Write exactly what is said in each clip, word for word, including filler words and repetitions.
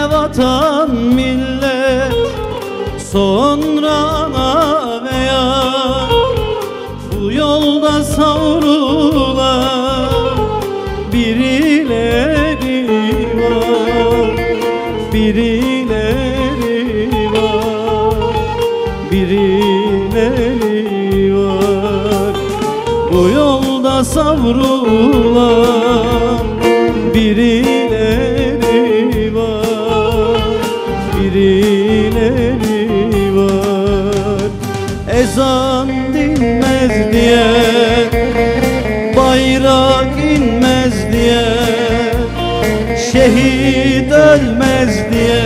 vatan millet, sonra ana ve yar, bu yolda savrulan birileri var, birileri var, birileri var. Bu yolda savrulan birileri var, birileri var. Ezan dinmez diye, bayrak inmez diye, şehit ölmez diye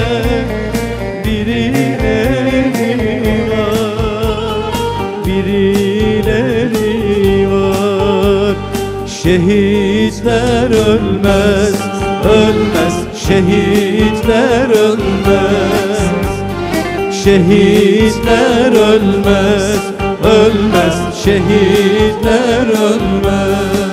birileri var, birileri var. Şehitler ölmez, ölmez, şehitler ölmez. Şehitler ölmez, ölmez, şehitler ölmez.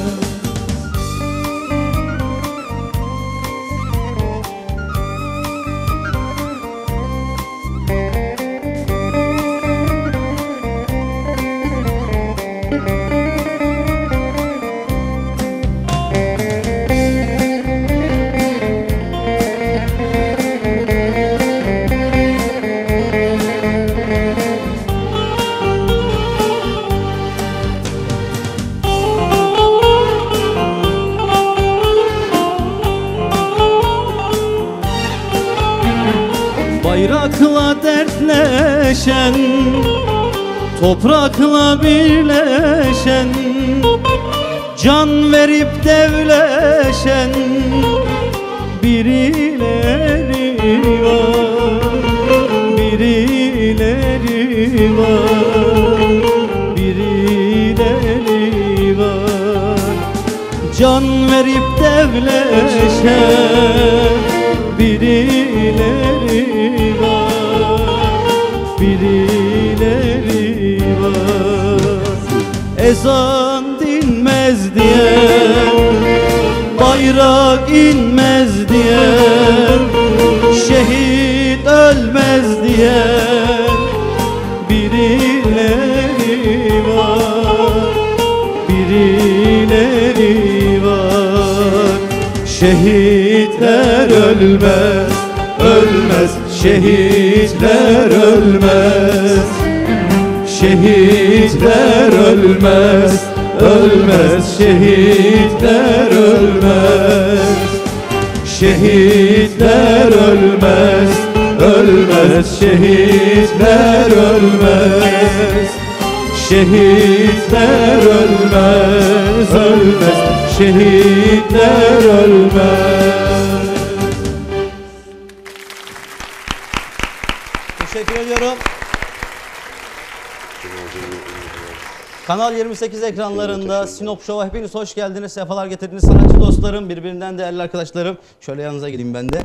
Bayrakla dertleşen, toprakla birleşen, can verip devleşen birileri var, birileri var, birileri var. Can verip devleşen birileri var, birileri var. Ezan dinmez diye, bayrak inmez diye, şehit ölmez diye birileri var, birileri var. Şehitler ölmez, ölmez, şehitler ölmez. Şehitler ölmez, ölmez, şehitler ölmez. Şehitler ölmez, ölmez, şehitler ölmez. Şehitler ölmez, ölmez, şehitler ölmez. Teşekkür ediyorum. Kanal yirmi sekiz ekranlarında Sinop Show'a hepiniz hoş geldiniz, sefalar getirdiniz sanatçı dostlarım, birbirinden değerli arkadaşlarım. Şöyle yanınıza gideyim ben de.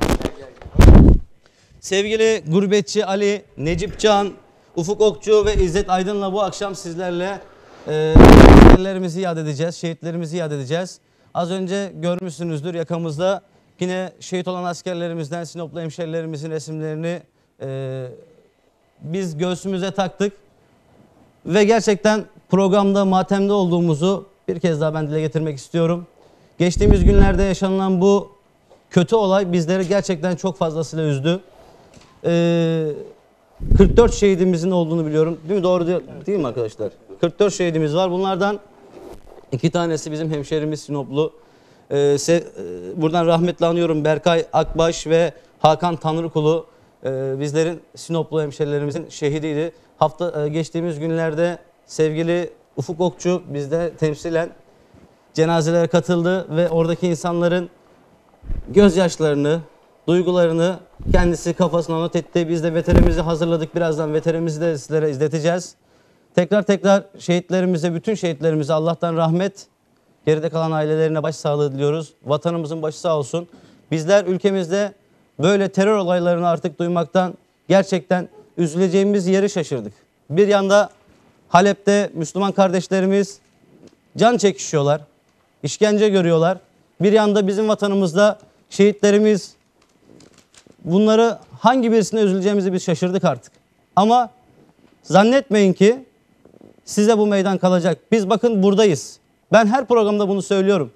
Sevgili gurbetçi Ali, Necip Can, Ufuk Okçu ve İzzet Aydın'la bu akşam sizlerle e, şehitlerimizi yad edeceğiz, şehitlerimizi yad edeceğiz. Az önce görmüşsünüzdür yakamızda yine şehit olan askerlerimizden, Sinoplu hemşerilerimizin resimlerini e, biz göğsümüze taktık. Ve gerçekten programda matemde olduğumuzu bir kez daha ben dile getirmek istiyorum. Geçtiğimiz günlerde yaşanılan bu kötü olay bizleri gerçekten çok fazlasıyla üzdü. Ee, kırk dört şehidimizin olduğunu biliyorum. Değil mi? Doğru değil, değil mi arkadaşlar? kırk dört şehidimiz var. Bunlardan iki tanesi bizim hemşerimiz Sinoplu. Ee, se, buradan rahmetle anıyorum Berkay Akbaş ve Hakan Tanrıkulu. Ee, bizlerin Sinoplu hemşerilerimizin şehidiydi. Hafta geçtiğimiz günlerde sevgili Ufuk Okçu bizde temsilen cenazelere katıldı ve oradaki insanların gözyaşlarını, duygularını kendisi kafasına not etti. Biz de veterimizi hazırladık. Birazdan veterimizi de sizlere izleteceğiz. Tekrar tekrar şehitlerimize, bütün şehitlerimize Allah'tan rahmet, geride kalan ailelerine başsağlığı diliyoruz. Vatanımızın başı sağ olsun. Bizler ülkemizde böyle terör olaylarını artık duymaktan gerçekten üzüleceğimiz yeri şaşırdık. Bir yanda Halep'te Müslüman kardeşlerimiz can çekişiyorlar, işkence görüyorlar. Bir yanda bizim vatanımızda şehitlerimiz bunları hangi birisine üzüleceğimizi biz şaşırdık artık. Ama zannetmeyin ki size bu meydan kalacak. Biz bakın buradayız. Ben her programda bunu söylüyorum.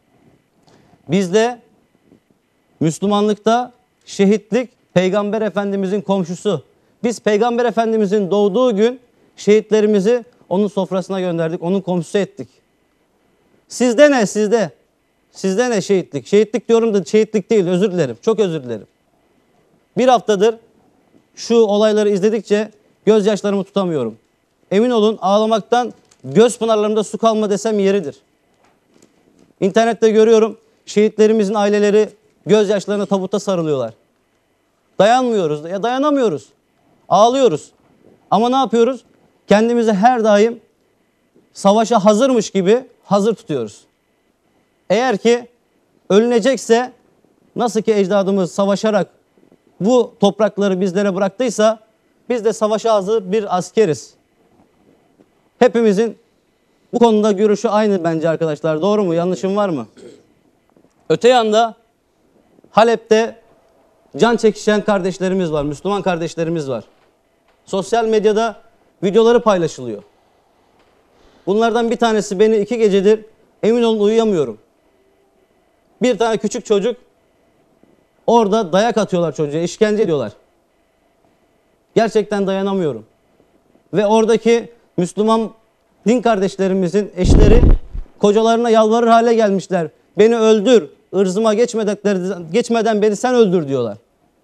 Bizde Müslümanlıkta şehitlik Peygamber Efendimizin komşusu. Biz Peygamber Efendimizin doğduğu gün şehitlerimizi onun sofrasına gönderdik, onun komşusu ettik. Sizde ne sizde? Sizde ne şehitlik? Şehitlik diyorum da şehitlik değil, özür dilerim. Çok özür dilerim. Bir haftadır şu olayları izledikçe gözyaşlarımı tutamıyorum. Emin olun ağlamaktan göz pınarlarımda su kalma desem yeridir. İnternette görüyorum şehitlerimizin aileleri gözyaşlarına tabuta sarılıyorlar. Dayanmıyoruz ya dayanamıyoruz. Ağlıyoruz. Ama ne yapıyoruz? Kendimizi her daim savaşa hazırmış gibi hazır tutuyoruz. Eğer ki ölünecekse nasıl ki ecdadımız savaşarak bu toprakları bizlere bıraktıysa biz de savaşa hazır bir askeriz. Hepimizin bu konuda görüşü aynı bence arkadaşlar. Doğru mu? Yanlışım var mı? Öte yanda Halep'te can çekişen kardeşlerimiz var. Müslüman kardeşlerimiz var. Sosyal medyada videoları paylaşılıyor. Bunlardan bir tanesi beni iki gecedir emin olun uyuyamıyorum. Bir tane küçük çocuk orada dayak atıyorlar çocuğa, işkence ediyorlar. Gerçekten dayanamıyorum. Ve oradaki Müslüman din kardeşlerimizin eşleri kocalarına yalvarır hale gelmişler. Beni öldür, ırzıma geçmeden, geçmeden beni sen öldür diyorlar.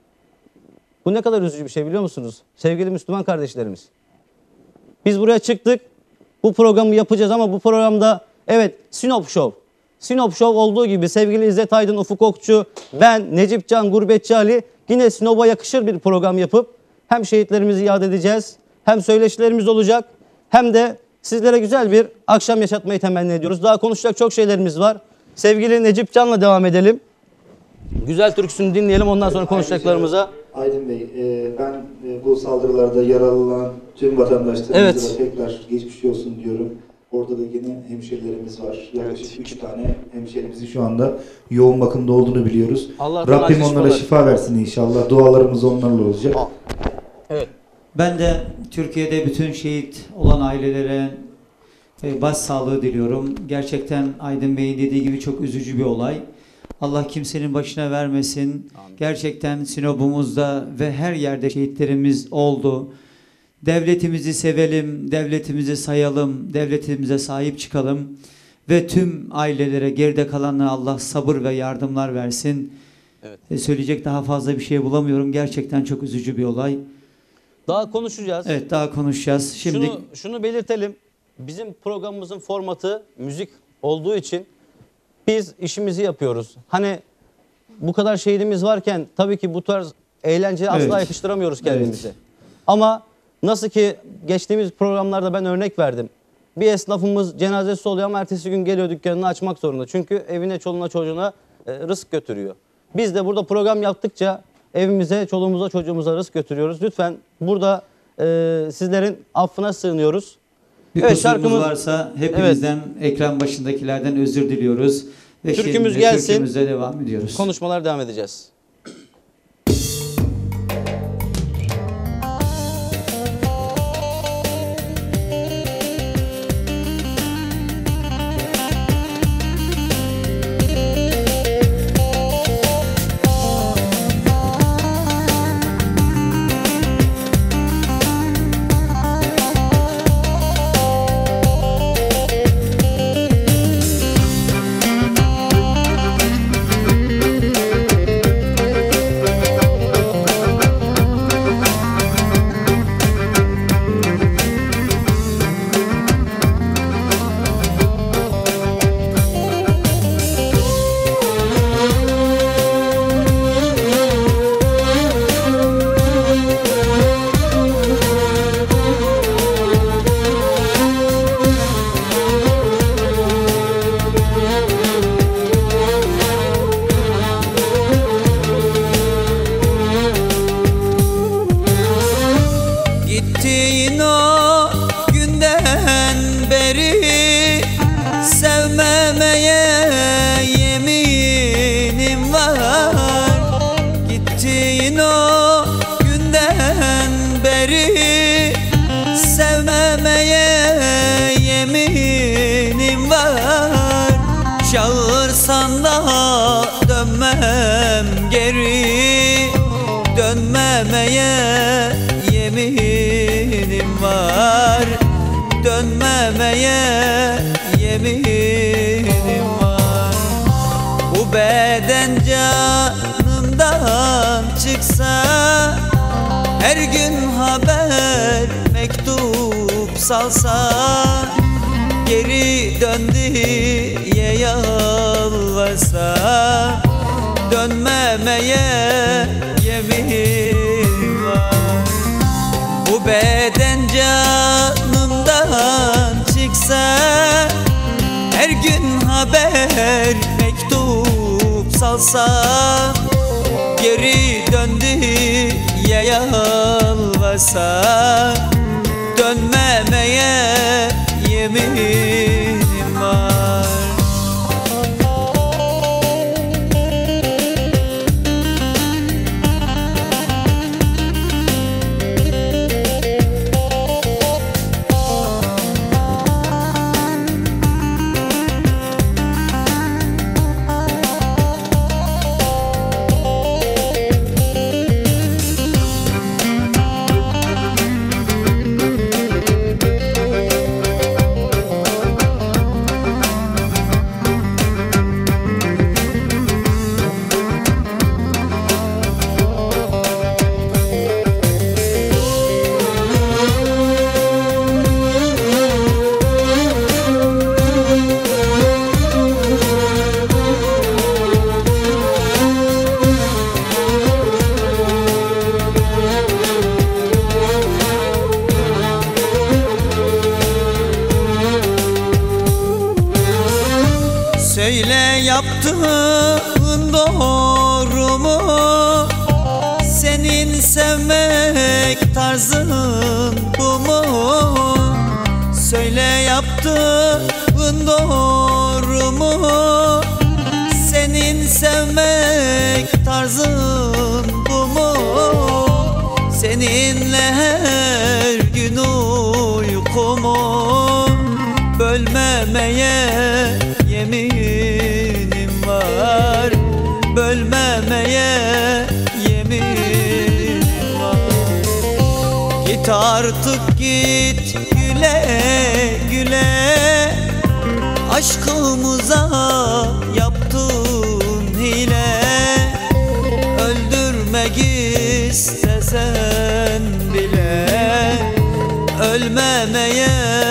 Bu ne kadar üzücü bir şey biliyor musunuz? Sevgili Müslüman kardeşlerimiz. Biz buraya çıktık, bu programı yapacağız ama bu programda evet Sinop Show. Sinop Show olduğu gibi sevgili İzzet Aydın, Ufuk Okçu, ben, Necip Can, Gurbetçi Ali yine Sinop'a yakışır bir program yapıp hem şehitlerimizi yad edeceğiz, hem söyleşilerimiz olacak, hem de sizlere güzel bir akşam yaşatmayı temenni ediyoruz. Daha konuşacak çok şeylerimiz var. Sevgili Necip Can'la devam edelim. Güzel türküsünü dinleyelim, ondan sonra konuşacaklarımıza. Aydın Bey, e, ben e, bu saldırılarda yaralanan tüm vatandaşlarımıza Evet. tekrar geçmiş olsun diyorum. Orada da yine hemşerilerimiz var. Yaklaşık üç tane hemşerimizin şu anda yoğun bakımda olduğunu biliyoruz. Allah Rabbim onlara şifalar. şifa versin inşallah. Dualarımız onlarla olacak. Evet. Ben de Türkiye'de bütün şehit olan ailelere e, başsağlığı diliyorum. Gerçekten Aydın Bey'in dediği gibi çok üzücü bir olay. Allah kimsenin başına vermesin. Amin. Gerçekten Sinop'umuzda ve her yerde şehitlerimiz oldu. Devletimizi sevelim, devletimizi sayalım, devletimize sahip çıkalım. Ve tüm ailelere, geride kalanlara Allah sabır ve yardımlar versin. Evet. E, söyleyecek daha fazla bir şey bulamıyorum. Gerçekten çok üzücü bir olay. Daha konuşacağız. Evet, daha konuşacağız. Şimdi Şunu, şunu belirtelim. Bizim programımızın formatı müzik olduğu için biz işimizi yapıyoruz. Hani bu kadar şehidimiz varken tabii ki bu tarz eğlenceye asla Evet. yakıştıramıyoruz kendimize. Ama nasıl ki geçtiğimiz programlarda ben örnek verdim. Bir esnafımız cenazesi oluyor ama ertesi gün geliyor dükkanını açmak zorunda. Çünkü evine, çoluğuna, çocuğuna e, rızık götürüyor. Biz de burada program yaptıkça evimize, çoluğumuza, çocuğumuza rızık götürüyoruz. Lütfen burada e, sizlerin affına sığınıyoruz. bir Evet, kusurumuz şarkımız- varsa hepimizden, ekran başındakilerden özür diliyoruz. Ve Türkümüz şimdi gelsin. Türkümüze devam ediyoruz. Konuşmalar devam edeceğiz. dönmemeye yeminim var. Bu beden canımdan çıksa, her gün haber mektup salsa, geri dön diye yalvarsa, dönmemeye yemin var. Bu beden canımdan çıksa, her gün haber mektup salsa, geri dön diye yalvarsa, dönmemeye yeminim var. Söyle yaptığın doğru mu? Senin sevmek tarzın bu mu? Söyle yaptığın doğru mu? Senin sevmek tarzın bu mu? Seninle her gün uykumu bölmemeye yeminim var. Bölmemeye yeminim var. Git artık git güle güle, aşkımıza yaptığın hile. Öldürmek istesen bile, ölmemeye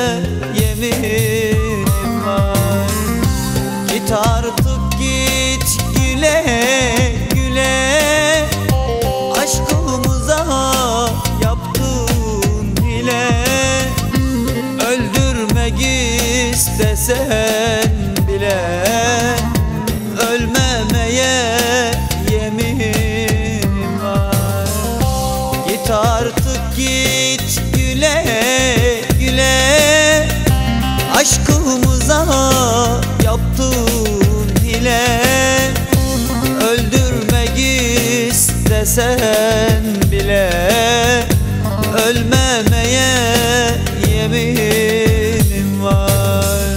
yeminim var. Git artık git güle güle, aşkımıza yaptığın hile. Öldürmek istesen bile, ölmemeye yeminim var. Git artık git güle güle, aşkımıza yaptığın hile. Öldürmek istesen bile, ölmemeye yeminim var.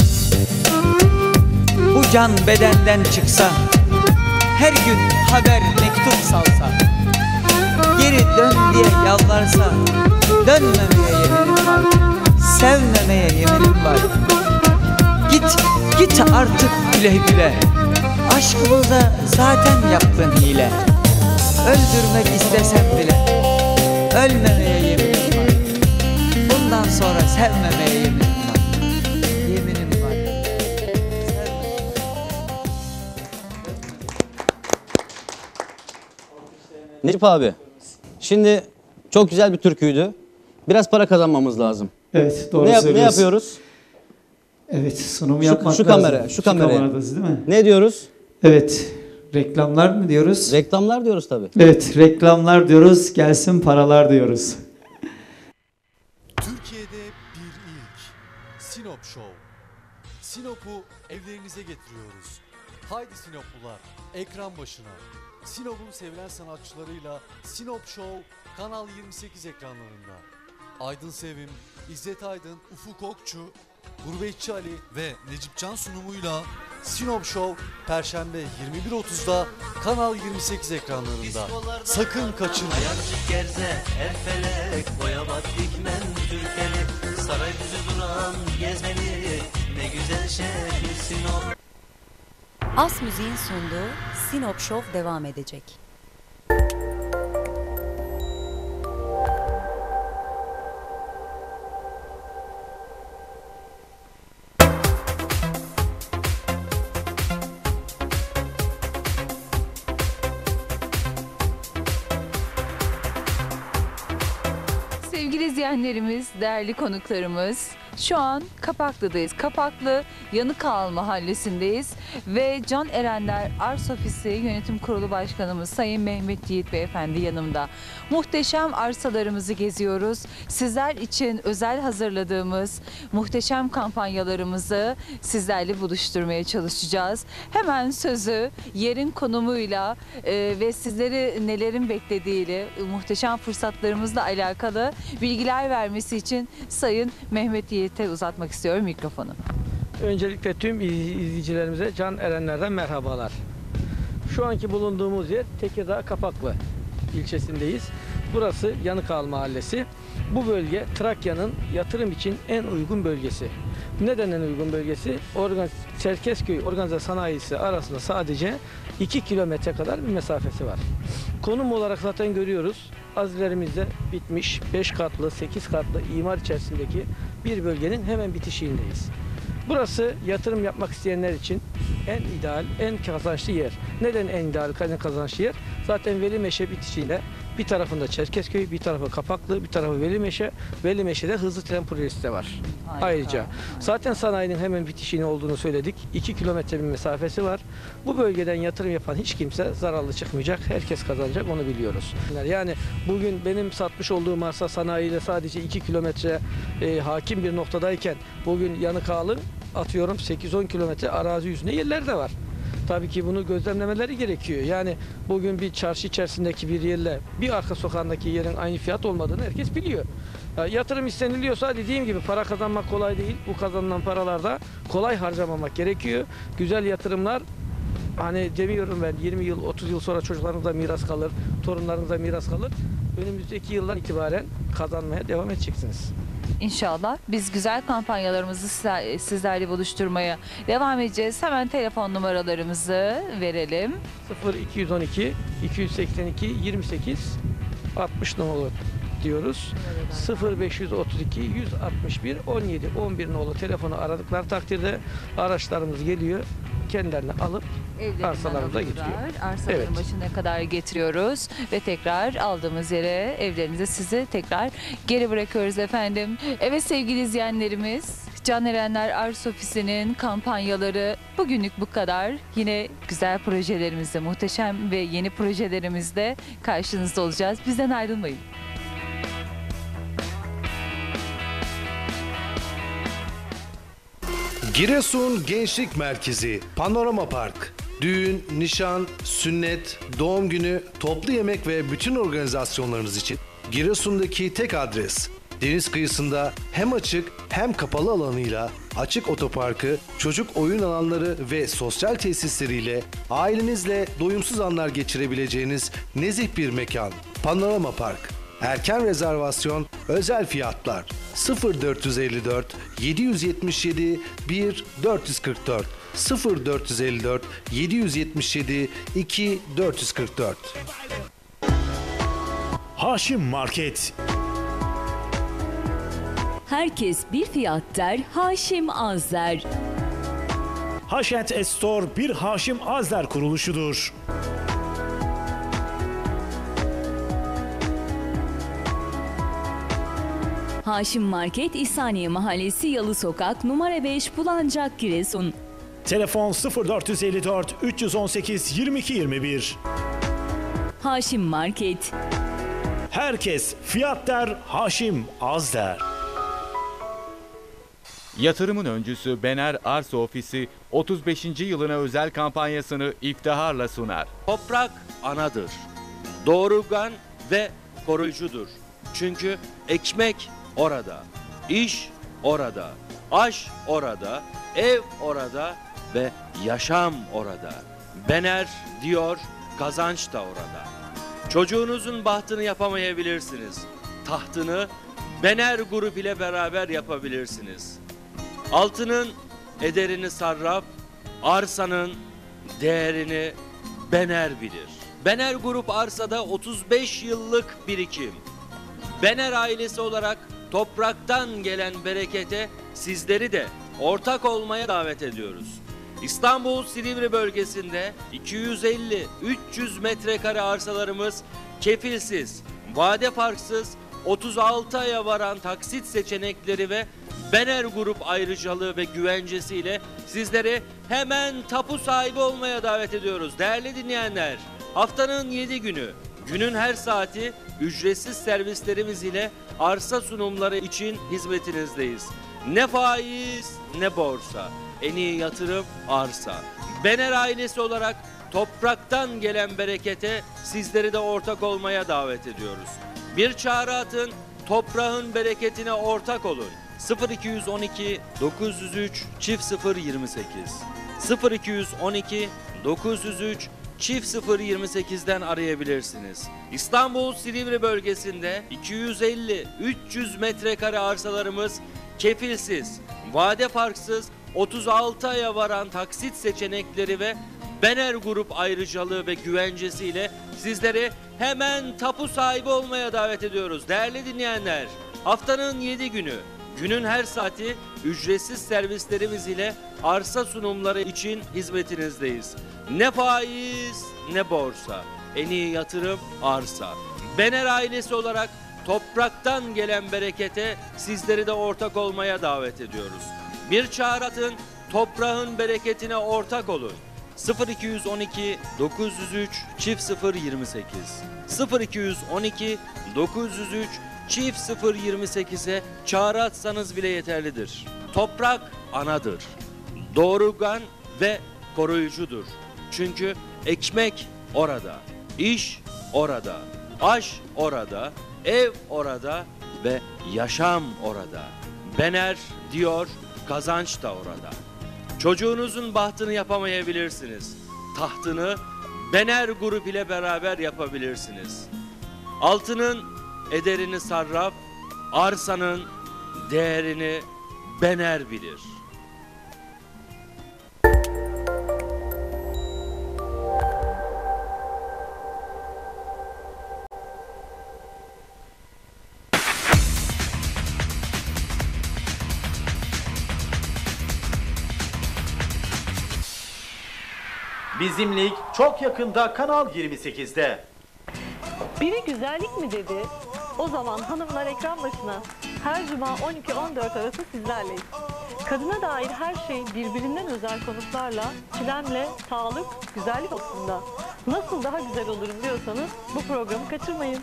Bu can bedenden çıksa, her gün haber mektup salsa, geri dön diye yalvarsa, dönmemeye yeminim var. Sevmemeye yeminim var. Git, git artık güle güle, aşkımıza zaten yaptın hile. Öldürmek istesem bile, ölmemeye yeminim var. Bundan sonra sevmemeye yeminim var. Yeminim var. Sevmemeye. Necip abi, şimdi çok güzel bir türküydü. Biraz para kazanmamız lazım. Evet, doğru Ne, yap- ne söylüyorsun. yapıyoruz? Evet, sunum Şu- yapmak şu lazım. kamera, şu kameraya. kameradayız değil mi? Ne diyoruz? Evet, reklamlar mı diyoruz? Reklamlar diyoruz tabii. Evet, reklamlar diyoruz, gelsin paralar diyoruz. Türkiye'de bir ilk Sinop Show. Sinop'u evlerinize getiriyoruz. Haydi Sinoplular, ekran başına. Sinop'un sevilen sanatçılarıyla Sinop Show Kanal yirmi sekiz ekranlarında. Aydın Sevim, İzzet Aydın, Ufuk Okçu, Gurbetçi Ali ve Necip Can sunumuyla Sinop Show Perşembe yirmi bir otuzda Kanal yirmi sekiz ekranlarında. Sakın kaçırmayın. Ayancık gerze, erfelek, boyabat dikmen Türkeli, Sarayüzü duran gezmeli, ne güzel şehir Sinop. As Müziğin sunduğu Sinop Show devam edecek. Sevgili izleyenlerimiz, değerli konuklarımız, şu an Kapaklı'dayız. Kapaklı Yanıkağal Mahallesi'ndeyiz ve Can Erenler Ars Ofisi Yönetim Kurulu Başkanımız Sayın Mehmet Yiğit Beyefendi yanımda. Muhteşem arsalarımızı geziyoruz. Sizler için özel hazırladığımız muhteşem kampanyalarımızı sizlerle buluşturmaya çalışacağız. Hemen sözü yerin konumuyla e, ve sizleri nelerin beklediğiyle, muhteşem fırsatlarımızla alakalı bilgiler vermesi için Sayın Mehmet Yiğit'e uzatmak istiyorum mikrofonu. Öncelikle tüm izleyicilerimize Can Erenler'den merhabalar. Şu anki bulunduğumuz yer Tekirdağ Kapaklı ilçesindeyiz. Burası Yanıkağal Mahallesi. Bu bölge Trakya'nın yatırım için en uygun bölgesi. Neden en uygun bölgesi? Organ Çerkezköy Organize Sanayisi arasında sadece iki kilometre kadar bir mesafesi var. Konum olarak zaten görüyoruz. Azilerimizde bitmiş beş katlı, sekiz katlı imar içerisindeki bir bölgenin hemen bitişiğindeyiz. Burası yatırım yapmak isteyenler için en ideal, en kazançlı yer. Neden en ideal, en kazançlı yer? Zaten Velimeşe bitişiğiyle bir tarafında Çerkezköy, bir tarafı Kapaklı, bir tarafı Velimeşe. Velimeşe'de hızlı tren projesi de var. Harika. Ayrıca zaten sanayinin hemen bitişiğine olduğunu söyledik. iki kilometre bir mesafesi var. Bu bölgeden yatırım yapan hiç kimse zararlı çıkmayacak. Herkes kazanacak, onu biliyoruz. Yani bugün benim satmış olduğum arsa sanayiyle sadece iki kilometre e, hakim bir noktadayken bugün Yanıkağal'ın atıyorum sekiz on kilometre arazi yüzünde yerler de var. Tabii ki bunu gözlemlemeleri gerekiyor. Yani bugün bir çarşı içerisindeki bir yerle bir arka sokağındaki yerin aynı fiyat olmadığını herkes biliyor. Ya, yatırım isteniliyorsa dediğim gibi para kazanmak kolay değil. Bu kazanılan paralarda kolay harcamamak gerekiyor. Güzel yatırımlar, hani demiyorum ben yirmi yıl otuz yıl sonra çocuklarınıza miras kalır, torunlarınıza miras kalır. Önümüzdeki yıldan itibaren kazanmaya devam edeceksiniz. İnşallah biz güzel kampanyalarımızı sizlerle buluşturmaya devam edeceğiz. Hemen telefon numaralarımızı verelim. sıfır iki on iki iki seksen iki yirmi sekiz altmış numaralı diyoruz. sıfır beş otuz iki yüz altmış bir on yedi on bir nolu telefonu aradıkları takdirde araçlarımız geliyor. Kendilerini alıp arsalarımıza gidiyor. Arsaların evet. başına kadar getiriyoruz ve tekrar aldığımız yere, evlerinize sizi tekrar geri bırakıyoruz efendim. Evet sevgili izleyenlerimiz, Can Erenler Ars Ofisi'nin kampanyaları bugünlük bu kadar. Yine güzel projelerimizde, muhteşem ve yeni projelerimizde karşınızda olacağız. Bizden ayrılmayın. Giresun Gençlik Merkezi, Panorama Park. Düğün, nişan, sünnet, doğum günü, toplu yemek ve bütün organizasyonlarınız için Giresun'daki tek adres. Deniz kıyısında hem açık hem kapalı alanıyla, açık otoparkı, çocuk oyun alanları ve sosyal tesisleriyle ailenizle doyumsuz anlar geçirebileceğiniz nezih bir mekan. Panorama Park. Erken rezervasyon, özel fiyatlar sıfır dört elli dört yedi yetmiş yedi bir dört kırk dört sıfır dört elli dört yedi yetmiş yedi iki dört kırk dört. Haşim Market. Herkes bir fiyat der, Haşim az der. Haşent Estor bir Haşim Azler kuruluşudur. Haşim Market, İhsaniye Mahallesi, Yalı Sokak, numara beş, Bulancak, Giresun. Telefon sıfır dört elli dört üç on sekiz yirmi iki yirmi bir. Haşim Market. Herkes fiyat der, Haşim az der. Yatırımın öncüsü Bener Arsa Ofisi otuz beşinci yılına özel kampanyasını iftiharla sunar. Toprak anadır, doğurgan ve koruyucudur. Çünkü ekmek orada, iş orada, aş orada, ev orada, ve yaşam orada. Bener diyor, kazanç da orada. Çocuğunuzun bahtını yapamayabilirsiniz. Tahtını Bener Grup ile beraber yapabilirsiniz. Altının ederini sarraf, arsanın değerini Bener bilir. Bener Grup arsada otuz beş yıllık birikim. Bener ailesi olarak topraktan gelen berekete sizleri de ortak olmaya davet ediyoruz. İstanbul Silivri bölgesinde iki yüz elli üç yüz metrekare arsalarımız kefilsiz, vade farksız, otuz altı aya varan taksit seçenekleri ve Bener Grup ayrıcalığı ve güvencesiyle sizleri hemen tapu sahibi olmaya davet ediyoruz. Değerli dinleyenler, haftanın yedi günü, günün her saati ücretsiz servislerimiz ile arsa sunumları için hizmetinizdeyiz. Ne faiz ne borsa, en iyi yatırım arsa. Bener ailesi olarak topraktan gelen berekete sizleri de ortak olmaya davet ediyoruz. Bir çağrı atın, toprağın bereketine ortak olun. sıfır iki yüz on iki dokuz yüz üç çift sıfır yirmi sekiz sıfır iki yüz on iki dokuz yüz üç çift sıfır yirmi sekizden arayabilirsiniz. İstanbul Silivri bölgesinde iki yüz elli üç yüz metrekare arsalarımız kefilsiz, vade farksız, otuz altı aya varan taksit seçenekleri ve Bener Grup ayrıcalığı ve güvencesiyle sizleri hemen tapu sahibi olmaya davet ediyoruz. Değerli dinleyenler, haftanın yedi günü, günün her saati ücretsiz servislerimiz ile arsa sunumları için hizmetinizdeyiz. Ne faiz ne borsa, en iyi yatırım arsa. Bener ailesi olarak topraktan gelen berekete sizleri de ortak olmaya davet ediyoruz. Bir çağrı atın, toprağın bereketine ortak olun. sıfır iki yüz on iki dokuz yüz üç çift sıfır yirmi sekiz sıfır iki yüz on iki dokuz yüz üç çift sıfır yirmi sekize çağrı atsanız bile yeterlidir. Toprak anadır. Doğurgan ve koruyucudur. Çünkü ekmek orada, iş orada, aş orada, ev orada ve yaşam orada. Bener diyor, kazanç da orada. Çocuğunuzun bahtını yapamayabilirsiniz. Tahtını Bener Grup ile beraber yapabilirsiniz. Altının ederini sarraf, arsanın değerini Bener bilir. Bizim lig çok yakında Kanal yirmi sekizde. Biri güzellik mi dedi? O zaman hanımlar ekran başına. Her cuma on iki on dört arası sizlerleyiz. Kadına dair her şey birbirinden özel konuklarla, çilemle, sağlık, güzellik konusunda. Nasıl daha güzel olurum diyorsanız bu programı kaçırmayın.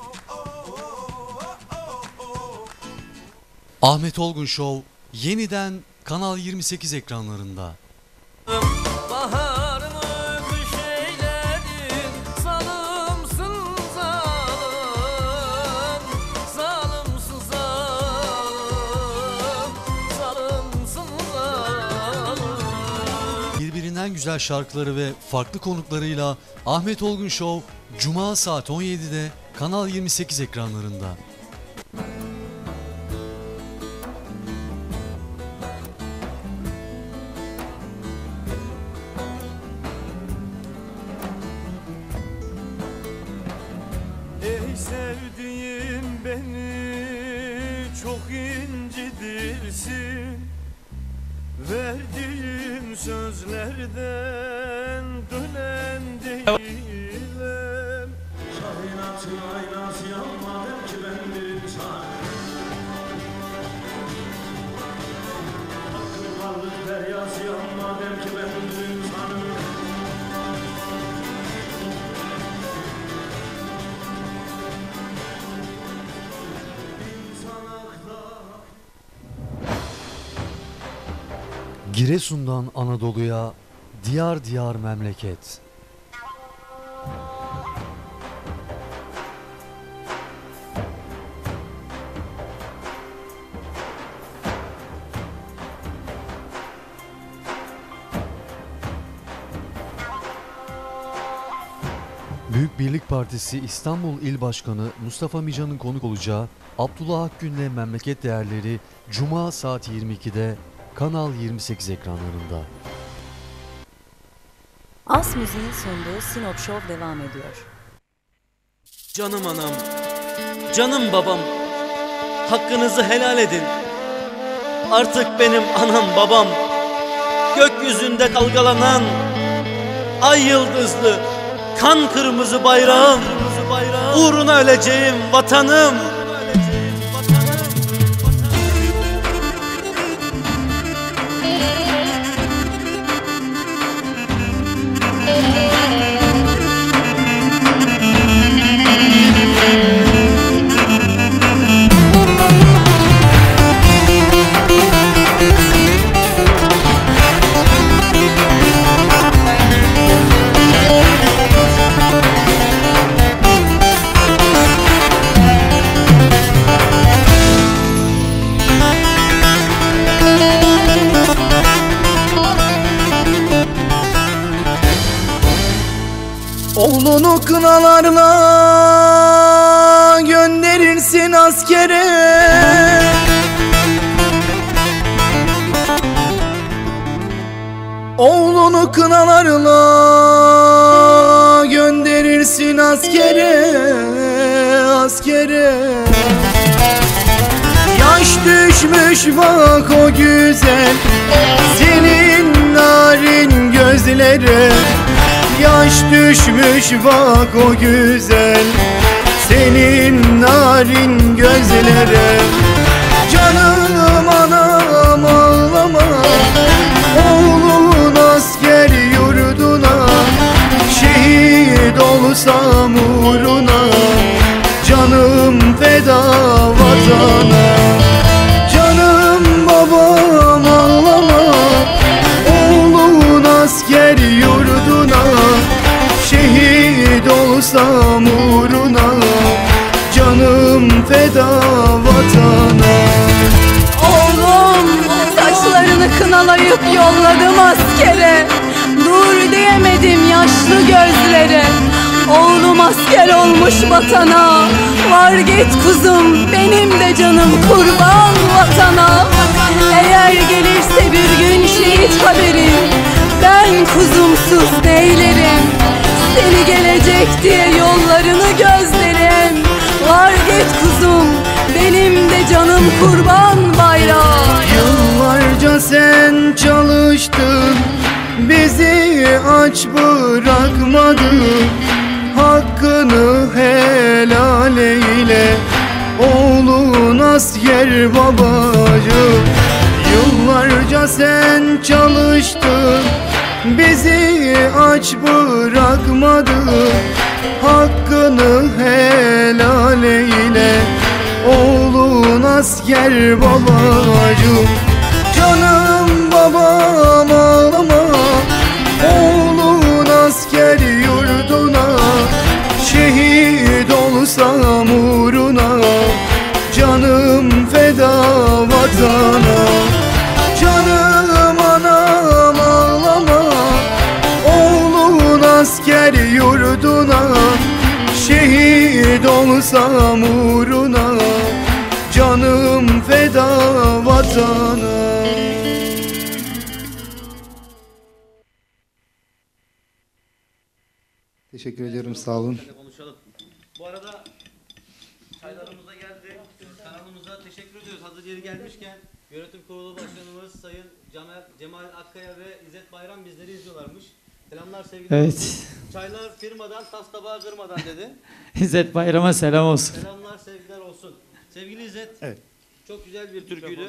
Ahmet Olgun Show yeniden Kanal yirmi sekiz ekranlarında. Baharımı kış eyledin, zalımsın zalim, zalimsin zalim, zalimsin zalim. Birbirinden güzel şarkıları ve farklı konuklarıyla Ahmet Olgun Show Cuma saat on yedide Kanal yirmi sekiz ekranlarında. Ey sevdiğim beni çok incidirsin, verdiğim sözlerden dönen değilim. Kainat kainat yanmadım ki ben bir sana. Akıl varlık deryası yanmadım ki ben bir sana. Giresun'dan Anadolu'ya diyar diyar memleket. Büyük Birlik Partisi İstanbul İl Başkanı Mustafa Mican'ın konuk olacağı Abdullah Akgün'le Memleket Değerleri Cuma saat yirmi ikide Kanal yirmi sekiz ekranlarında. As Müziğin sunduğu Sinop Show devam ediyor. Canım anam, canım babam, hakkınızı helal edin. Artık benim anam babam, gökyüzünde dalgalanan ay yıldızlı, kan kırmızı bayrağım, uğruna öleceğim vatanım. Oğlunu kınalarla gönderirsin askere. Oğlunu kınalarla gönderirsin askere, askere. Yaş düşmüş bak o güzel senin narin gözlere. Yaş düşmüş bak o güzel senin narin gözlere. Canım anam ağlama, oğlun asker yurduna. Şehit olsam uğruna, canım feda vatana. Canım babam ağlama, oğlun asker yurduna. Şehit olsam uğruna, canım feda vatana. Oğlum saçlarını kınalayıp yolladım askere. Dur diyemedim yaşlı gözlere. Oğlum asker olmuş vatana. Var git kuzum benim de canım kurban vatana. Eğer gelirse bir gün şehit haberim, ben kuzumsuz neylerim? Seni gelecek diye yollarını gözlerim. Var git kuzum benim de canım kurban bayrağı. Yıllarca sen çalıştın, bizi aç bırakmadın. Hakkını helal eyle, oğlun asker babacığım. Yıllarca sen çalıştın, bizi aç bırakmadın. Hakkını helal eyle, oğlun asker babacığım. Canım babam ağlama, oğlun asker yurduna. Şehit olsam uğruna, canım feda vatana. Canım anam ağlama, oğlun asker yurduna. Şehit olsam uğruna, canım feda vatana. Teşekkür ediyorum, sağ olun. Konuşalım. Bu arada çaylarımıza geldik. Kanalımıza teşekkür ediyoruz. Hazır yeri gelmişken Yönetim Kurulu Başkanımız Sayın Cemal, Cemal Akkaya ve İzzet Bayram bizleri izliyorlarmış. Selamlar sevgiler. Evet. Olsun. Çaylar firmadan, tas tabağı kırmadan dedi. İzzet Bayram'a selam olsun. Selamlar sevgiler olsun. Sevgili İzzet. Evet. Çok güzel bir türküydü.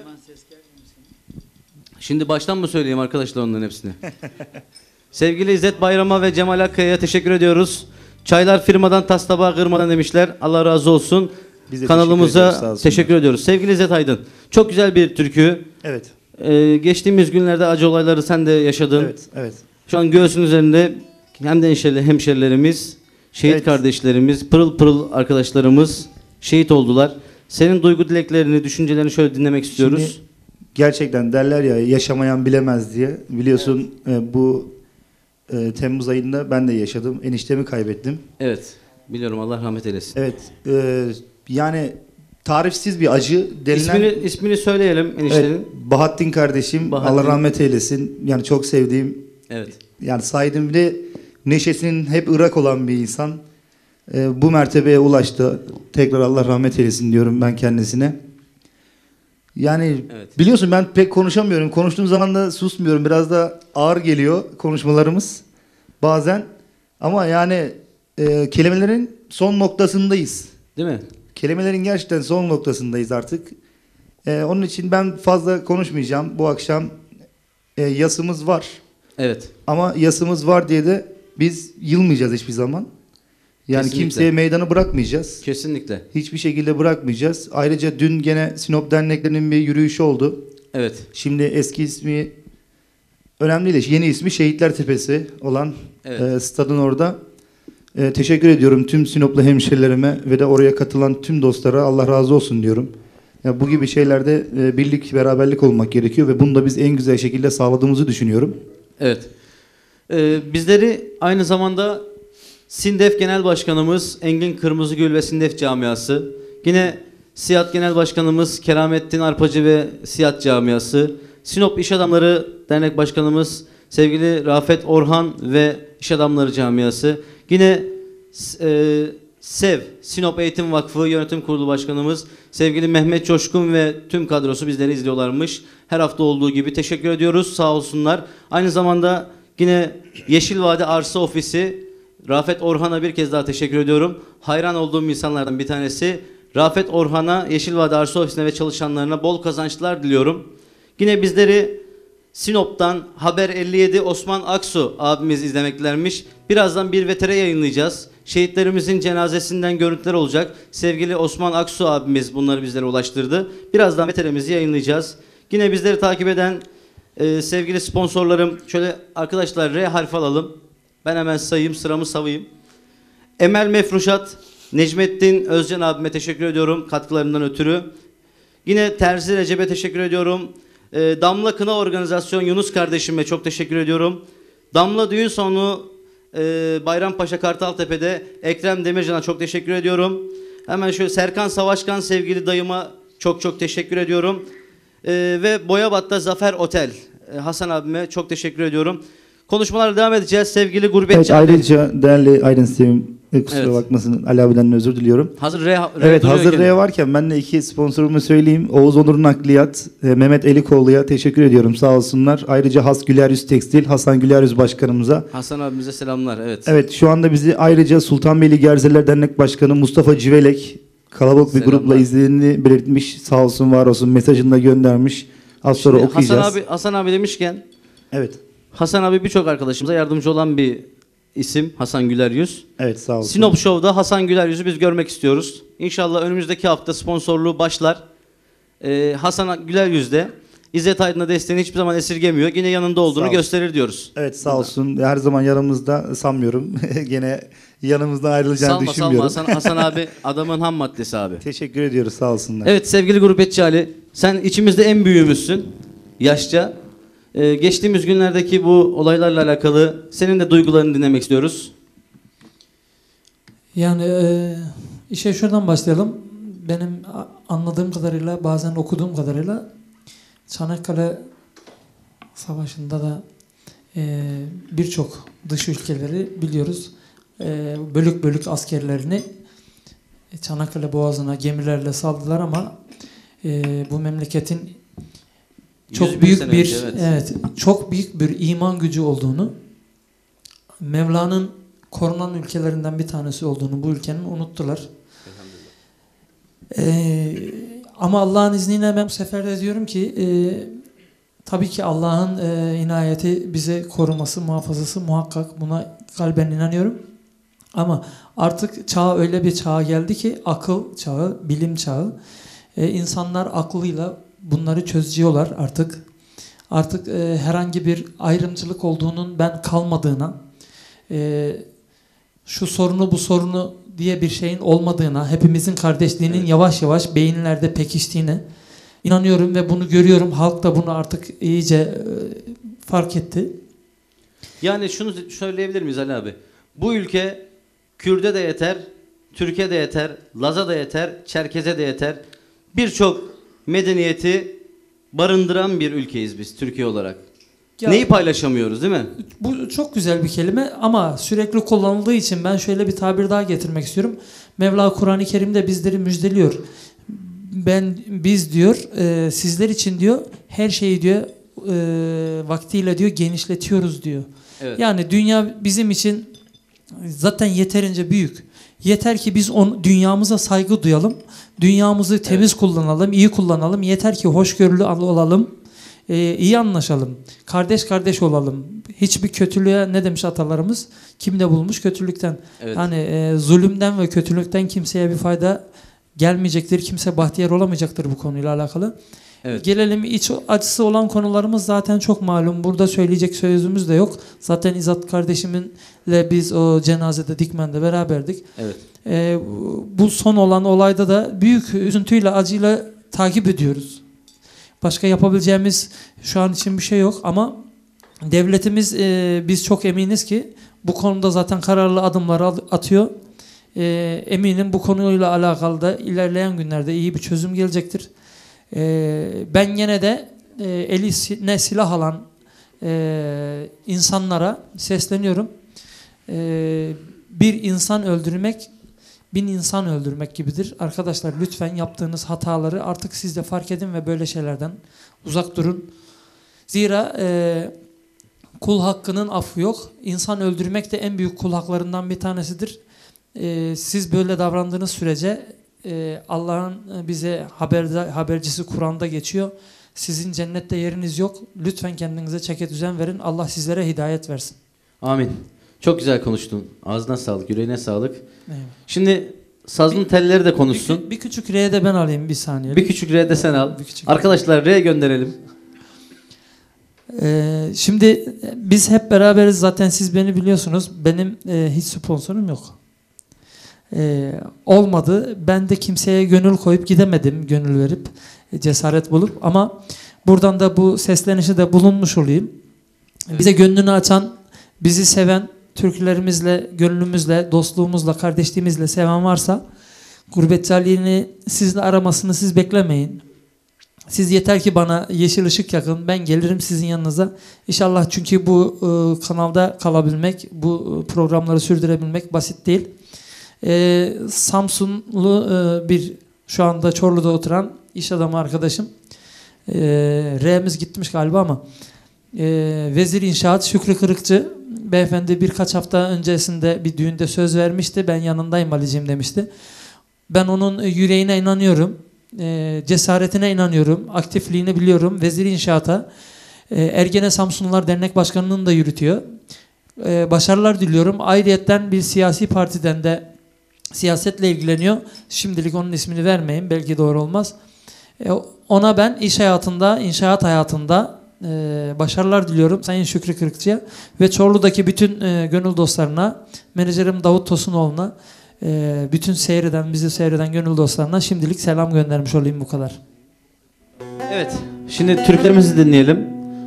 Şimdi baştan mı söyleyeyim arkadaşlar onların hepsini? Sevgili İzzet Bayram'a ve Cemal Akkaya'ya teşekkür ediyoruz. Çaylar firmadan, tas tabağı kırmadan demişler. Allah razı olsun. Biz de Kanalımıza teşekkür, teşekkür ediyoruz. Sevgili İzzet Aydın, çok güzel bir türkü. Evet. Ee, geçtiğimiz günlerde acı olayları sen de yaşadın. Evet, evet. Şu an göğsün üzerinde hem de hemşeri- hemşerilerimiz, şehit Evet. kardeşlerimiz, pırıl pırıl arkadaşlarımız şehit oldular. Senin duygu dileklerini, düşüncelerini şöyle dinlemek istiyoruz. Şimdi gerçekten derler ya, yaşamayan bilemez diye. Biliyorsun e, bu e, Temmuz ayında ben de yaşadım. Eniştemi kaybettim. Evet. Biliyorum, Allah rahmet eylesin. Evet. E, yani tarifsiz bir acı denilen... İsmini, ismini söyleyelim eniştenin. Evet, Bahattin kardeşim. Bahattin. Allah rahmet eylesin. Yani çok sevdiğim. Evet. Yani saydığım bile neşesinin hep ırak olan bir insan. E, bu mertebeye ulaştı. Tekrar Allah rahmet eylesin diyorum ben kendisine. Yani evet. Biliyorsun ben pek konuşamıyorum. Konuştuğum zaman da susmuyorum. Biraz da ağır geliyor konuşmalarımız bazen. Ama yani e, kelimelerin son noktasındayız. Değil mi? Kelimelerin gerçekten son noktasındayız artık. E, onun için ben fazla konuşmayacağım. Bu akşam e, yasımız var. Evet. Ama yasımız var diye de biz yılmayacağız hiçbir zaman. Yani Kesinlikle. kimseye meydanı bırakmayacağız. Kesinlikle. Hiçbir şekilde bırakmayacağız. Ayrıca dün gene Sinop derneklerinin bir yürüyüşü oldu. Evet. Şimdi eski ismi önemli değil. Yeni ismi Şehitler Tepesi olan Evet. e, stadın orada. E, teşekkür ediyorum tüm Sinoplu hemşerilerime ve de oraya katılan tüm dostlara. Allah razı olsun diyorum. Ya bu gibi şeylerde e, birlik, beraberlik olmak gerekiyor ve bunu da biz en güzel şekilde sağladığımızı düşünüyorum. Evet. Ee, bizleri aynı zamanda SİNDEF Genel Başkanımız Engin Kırmızıgül ve SİNDEF Camiası, yine SİAD Genel Başkanımız Keramettin Arpacı ve SİAD Camiası, Sinop İş Adamları Dernek Başkanımız sevgili Rafet Orhan ve İş Adamları Camiası, yine e, SEV Sinop Eğitim Vakfı Yönetim Kurulu Başkanımız sevgili Mehmet Coşkun ve tüm kadrosu bizleri izliyorlarmış. Her hafta olduğu gibi teşekkür ediyoruz, sağ olsunlar. Aynı zamanda yine Yeşil Vade Arsa Ofisi Rafet Orhan'a bir kez daha teşekkür ediyorum. Hayran olduğum insanlardan bir tanesi. Rafet Orhan'a, Yeşil Vade Arsa Ofisi'ne ve çalışanlarına bol kazançlar diliyorum. Yine bizleri Sinop'tan Haber elli yedi Osman Aksu abimiz izlemektelermiş. Birazdan bir vetere yayınlayacağız. Şehitlerimizin cenazesinden görüntüler olacak. Sevgili Osman Aksu abimiz bunları bizlere ulaştırdı. Birazdan veterimizi yayınlayacağız. Yine bizleri takip eden e, sevgili sponsorlarım, şöyle arkadaşlar R harfi alalım. Ben hemen sayayım, sıramı savayım. Emel Mefruşat, Necmettin Özcan abime teşekkür ediyorum katkılarından ötürü. Yine Terzi Recep'e teşekkür ediyorum. E, Damla Kına Organizasyon Yunus kardeşime çok teşekkür ediyorum. Damla Düğün Sonu e, Bayrampaşa Kartaltepe'de Ekrem Demircan'a çok teşekkür ediyorum. Hemen şöyle Serkan Savaşkan sevgili dayıma çok çok teşekkür ediyorum. E, ve Boyabat'ta Zafer Otel e, Hasan abime çok teşekkür ediyorum. Konuşmalara devam edeceğiz sevgili gurbetçi. Evet, ayrıca değerli Aydın Sevim, kusura Evet. bakmasın Ali abiden özür diliyorum. Hazır R, R Evet, duruyor hazır gene. R varken ben de iki sponsorumu söyleyeyim. Oğuz Onur Nakliyat, e, Mehmet Elikoğlu'ya teşekkür ediyorum, sağ olsunlar. Ayrıca Has Güleryüz Tekstil, Hasan Güleryüz Başkanımıza. Hasan abimize selamlar, evet. Evet, şu anda bizi ayrıca Sultanbeyli Gerzeler Dernek Başkanı Mustafa Civelek kalabalık bir Selamlar. grupla izlediğini belirtmiş. Sağ olsun, var olsun, mesajını da göndermiş. Az sonra Şimdi okuyacağız. Hasan abi, Hasan abi demişken. Evet. Hasan abi birçok arkadaşımıza yardımcı olan bir isim, Hasan Güleryüz. Evet, sağ olsun. Sinop Show'da Hasan Güleryüz'ü biz görmek istiyoruz. İnşallah önümüzdeki hafta sponsorluğu başlar. Ee, Hasan Güleryüz de İzzet Aydın'a desteğini hiçbir zaman esirgemiyor. Yine yanında olduğunu Sağ gösterir diyoruz. Evet, sağ olsun. Her zaman yanımızda sanmıyorum. Gene yanımızdan ayrılacağını Salma salma düşünmüyorum. Hasan, Hasan abi adamın ham maddesi abi. Teşekkür ediyoruz, sağ olsunlar. Evet sevgili gurbetçi Ali, sen içimizde en büyüğümüzsün yaşça. Ee, geçtiğimiz günlerdeki bu olaylarla alakalı senin de duygularını dinlemek istiyoruz. Yani e, işe şuradan başlayalım. Benim a- anladığım kadarıyla, bazen okuduğum kadarıyla Çanakkale Savaşı'nda da e, birçok dış ülkeleri biliyoruz. E, bölük bölük askerlerini Çanakkale Boğazı'na gemilerle saldılar ama e, bu memleketin çok Yüz bin büyük sene bir önce, evet. evet çok büyük bir iman gücü olduğunu, Mevla'nın korunan ülkelerinden bir tanesi olduğunu bu ülkenin unuttular. Ee, ama Allah'ın izniyle ben bu sefer de diyorum ki e, tabii ki Allah'ın e, inayeti bize koruması, muhafazası muhakkak, buna kalben inanıyorum. Ama artık çağ öyle bir çağa geldi ki, akıl çağı, bilim çağı. Ee, insanlar aklıyla bunları çözüyorlar artık. Artık e, herhangi bir ayrımcılık olduğunun ben kalmadığına, e, şu sorunu bu sorunu diye bir şeyin olmadığına, hepimizin kardeşliğinin evet. yavaş yavaş beyinlerde pekiştiğine inanıyorum ve bunu görüyorum. Halk da bunu artık iyice e, fark etti. Yani şunu söyleyebilir miyiz Ali abi? Bu ülke Kürt'e de yeter, Türk'e de yeter, Laz'a da yeter, Çerkez'e de yeter. Birçok medeniyeti barındıran bir ülkeyiz biz Türkiye olarak. Ya, neyi paylaşamıyoruz değil mi? Bu çok güzel bir kelime ama sürekli kullanıldığı için ben şöyle bir tabir daha getirmek istiyorum. Mevla Kur'an-ı Kerim'de bizleri müjdeliyor. Ben biz diyor e, sizler için diyor her şeyi diyor e, vaktiyle diyor genişletiyoruz diyor. Evet. Yani dünya bizim için zaten yeterince büyük. Yeter ki biz on, dünyamıza saygı duyalım. Dünyamızı temiz evet. kullanalım, iyi kullanalım. Yeter ki hoşgörülü olalım. Ee, iyi anlaşalım. Kardeş kardeş olalım. Hiçbir kötülüğe ne demiş atalarımız? Kim ne bulmuş? Kötülükten. Evet. Hani e, zulümden ve kötülükten kimseye bir fayda gelmeyecektir. Kimse bahtiyar olamayacaktır bu konuyla alakalı. Evet. Gelelim iç acısı olan konularımız zaten çok malum. Burada söyleyecek sözümüz de yok. Zaten İzzat kardeşiminle biz o cenazede Dikmen'de beraberdik. Evet. Ee, bu son olan olayda da büyük üzüntüyle, acıyla takip ediyoruz. Başka yapabileceğimiz şu an için bir şey yok ama devletimiz e, biz çok eminiz ki bu konuda zaten kararlı adımlar atıyor. E, eminim bu konuyla alakalı da ilerleyen günlerde iyi bir çözüm gelecektir. E, ben gene de e, eline silah alan e, insanlara sesleniyorum. E, bir insan öldürmek bin insan öldürmek gibidir. Arkadaşlar lütfen yaptığınız hataları artık siz de fark edin ve böyle şeylerden uzak durun. Zira e, kul hakkının affı yok. İnsan öldürmek de en büyük kul haklarından bir tanesidir. E, siz böyle davrandığınız sürece e, Allah'ın bize haberde, habercisi Kur'an'da geçiyor. Sizin cennette yeriniz yok. Lütfen kendinize çeki düzen verin. Allah sizlere hidayet versin. Amin. Çok güzel konuştun. Ağzına sağlık, yüreğine sağlık. Evet. Şimdi sazın telleri de konuşsun. Bir, bir küçük R'ye de ben alayım bir saniye. Bir küçük R'ye de sen al. Arkadaşlar R gönderelim. Ee, şimdi biz hep beraberiz zaten siz beni biliyorsunuz. Benim e, hiç sponsorum yok. Ee, olmadı. Ben de kimseye gönül koyup gidemedim. Gönül verip cesaret bulup ama buradan da bu seslenişi de bulunmuş olayım. Bize gönlünü açan, bizi seven, türkülerimizle, gönlümüzle, dostluğumuzla, kardeşliğimizle seven varsa gurbetçiliğini sizle aramasını siz beklemeyin. Siz yeter ki bana yeşil ışık yakın. Ben gelirim sizin yanınıza. İnşallah çünkü bu e, kanalda kalabilmek, bu e, programları sürdürebilmek basit değil. E, Samsunlu e, bir şu anda Çorlu'da oturan iş adamı arkadaşım. E, R'miz gitmiş galiba ama e, Vezir İnşaat Şükrü Kırıkçı beyefendi birkaç hafta öncesinde bir düğünde söz vermişti. Ben yanındayım Ali'ciğim demişti. Ben onun yüreğine inanıyorum. E, cesaretine inanıyorum. Aktifliğini biliyorum. Vezir İnşaat'a e, Ergene Samsunlular Dernek Başkanlığı'nı da yürütüyor. E, başarılar diliyorum. Ayrıyetten bir siyasi partiden de siyasetle ilgileniyor. Şimdilik onun ismini vermeyin. Belki doğru olmaz. E, ona ben iş hayatında, inşaat hayatında Ee, başarılar diliyorum Sayın Şükrü Kırıkçı'ya ve Çorlu'daki bütün e, gönül dostlarına, menajerim Davut Tosunoğlu'na, e, bütün seyreden, bizi seyreden gönül dostlarına şimdilik selam göndermiş olayım, bu kadar. Evet, şimdi türkülerimizi dinleyelim.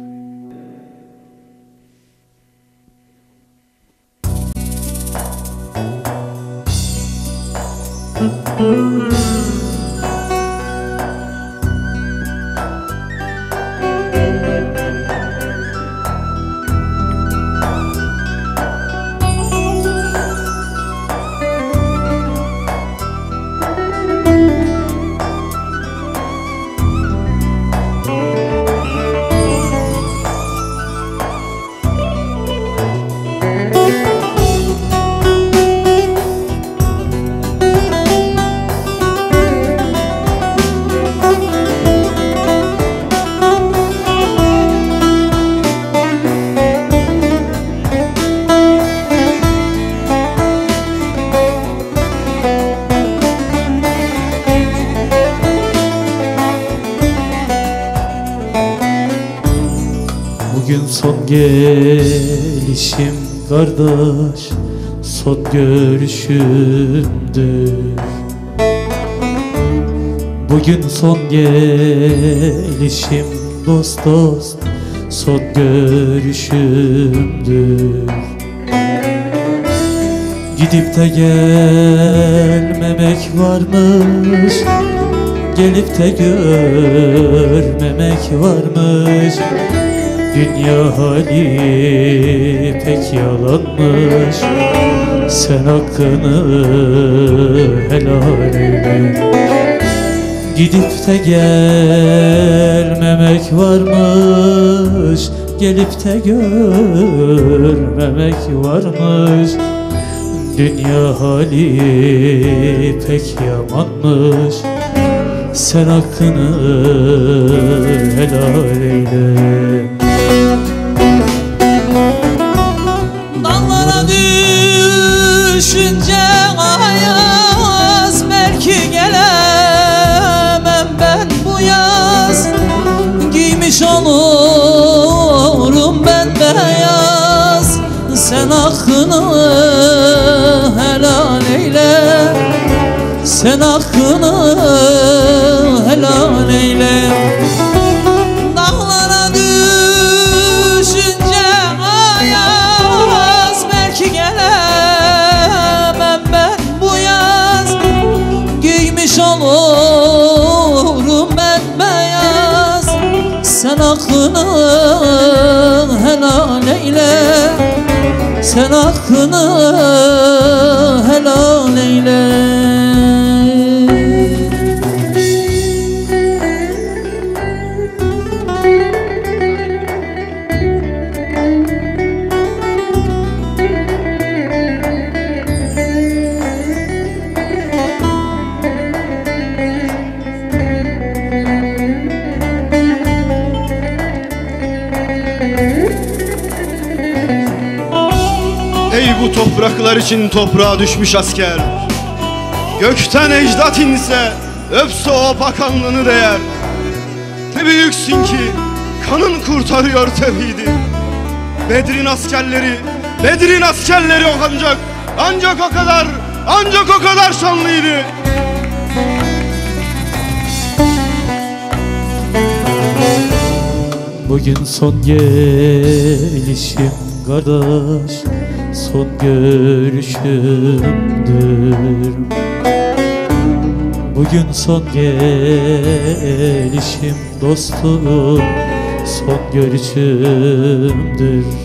Bugün son gelişim kardeş, son görüşümdür. Bugün son gelişim dost dost, son görüşümdür. Gidip de gelmemek varmış, gelip de görmemek varmış. Dünya hali pek yalanmış, sen hakkını helal eyle. Gidip de gelmemek varmış, gelip de görmemek varmış. Dünya hali pek yamanmış, sen hakkını helal eyle. Dağlara düşünce ayaz, belki gelemem ben bu yaz. Giymiş olurum ben beyaz, sen hakkını helal eyle. Sen hakkını helal eyle. Dağlara düşünce ayaz, belki gelemem ben bu yaz. Giymiş olurum ben beyaz, sen hakkını helal eyle. Sen hakkını helal eyle. Ey bu topraklar için toprağa düşmüş asker, gökten ecdat inse öpse o bakanlığını değer. Ne büyüksün ki kanın kurtarıyor tevhidi. Bedir'in askerleri, Bedir'in askerleri ancak, ancak o kadar, ancak o kadar şanlıydı. Bugün son gelişim kardeş, son görüşümdür. Bugün son gelişim dostum, son görüşümdür.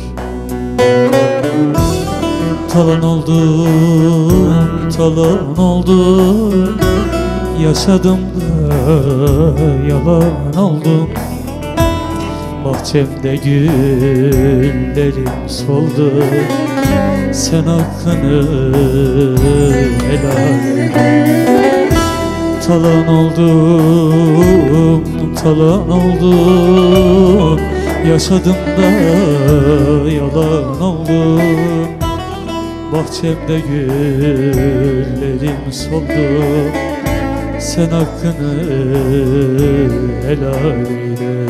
Talan oldum, talan oldum, yaşadım da yalan oldum. Bahçemde güllerim soldu, sen hakkını helal eyle. Talan oldum, talan oldum, yaşadım da yalan oldum. Bahçemde güllerim soldu, sen hakkını helal eyle.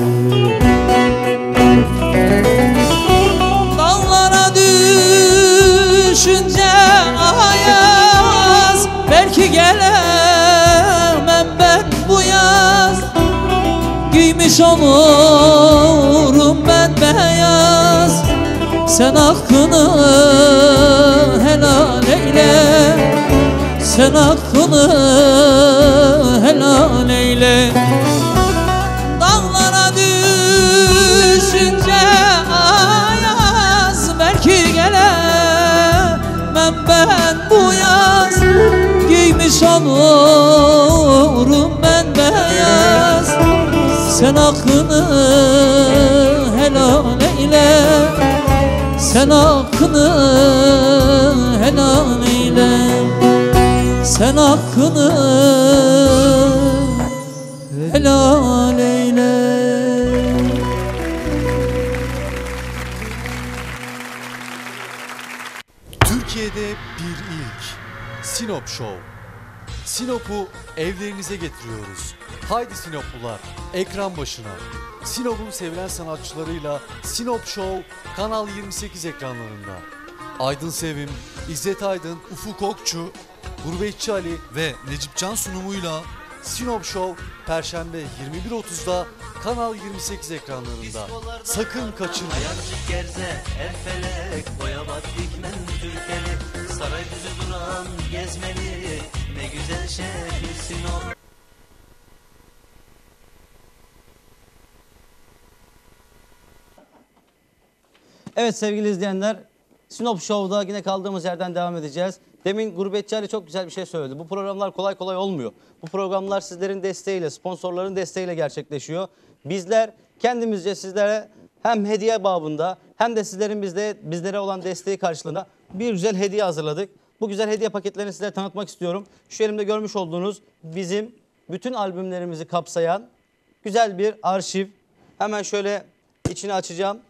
Dağlara düşünce ayaz, belki gelemem ben bu yaz. Giymiş olurum ben beyaz, sen hakkını helal eyle. Sen hakkını helal eyle. Dağlara düşünce ayaz, belki gelemem ben bu yaz. Giymiş olurum ben beyaz, sen hakkını helal eyle. Sen hakkını helal eyle. Sen hakkını helal eyle. Türkiye'de bir ilk. Sinop Show. Sinop'u evlerinize getiriyoruz. Haydi Sinoplular, ekran başına. Sinop'un sevilen sanatçılarıyla Sinop Show Kanal yirmi sekiz ekranlarında. Aydın Sevim, İzzet Aydın, Ufuk Okçu, Gurbetçi Ali ve Necip Can sunumuyla Sinop Show Perşembe yirmi bir otuzda Kanal yirmi sekiz ekranlarında. Sakın kaçırmayın. Ayarcık gerze erfelek boyabat dikmen Türkeli Sarayüzü duran gezmeli ne güzel şehir Sinop. Evet sevgili izleyenler, Sinop Show'da yine kaldığımız yerden devam edeceğiz. Demin Gurbetçi Ali çok güzel bir şey söyledi. Bu programlar kolay kolay olmuyor. Bu programlar sizlerin desteğiyle, sponsorların desteğiyle gerçekleşiyor. Bizler kendimizce sizlere hem hediye babında hem de sizlerin bizde bizlere olan desteği karşılığında bir güzel hediye hazırladık. Bu güzel hediye paketlerini size tanıtmak istiyorum. Şu elimde görmüş olduğunuz bizim bütün albümlerimizi kapsayan güzel bir arşiv. Hemen şöyle içini açacağım.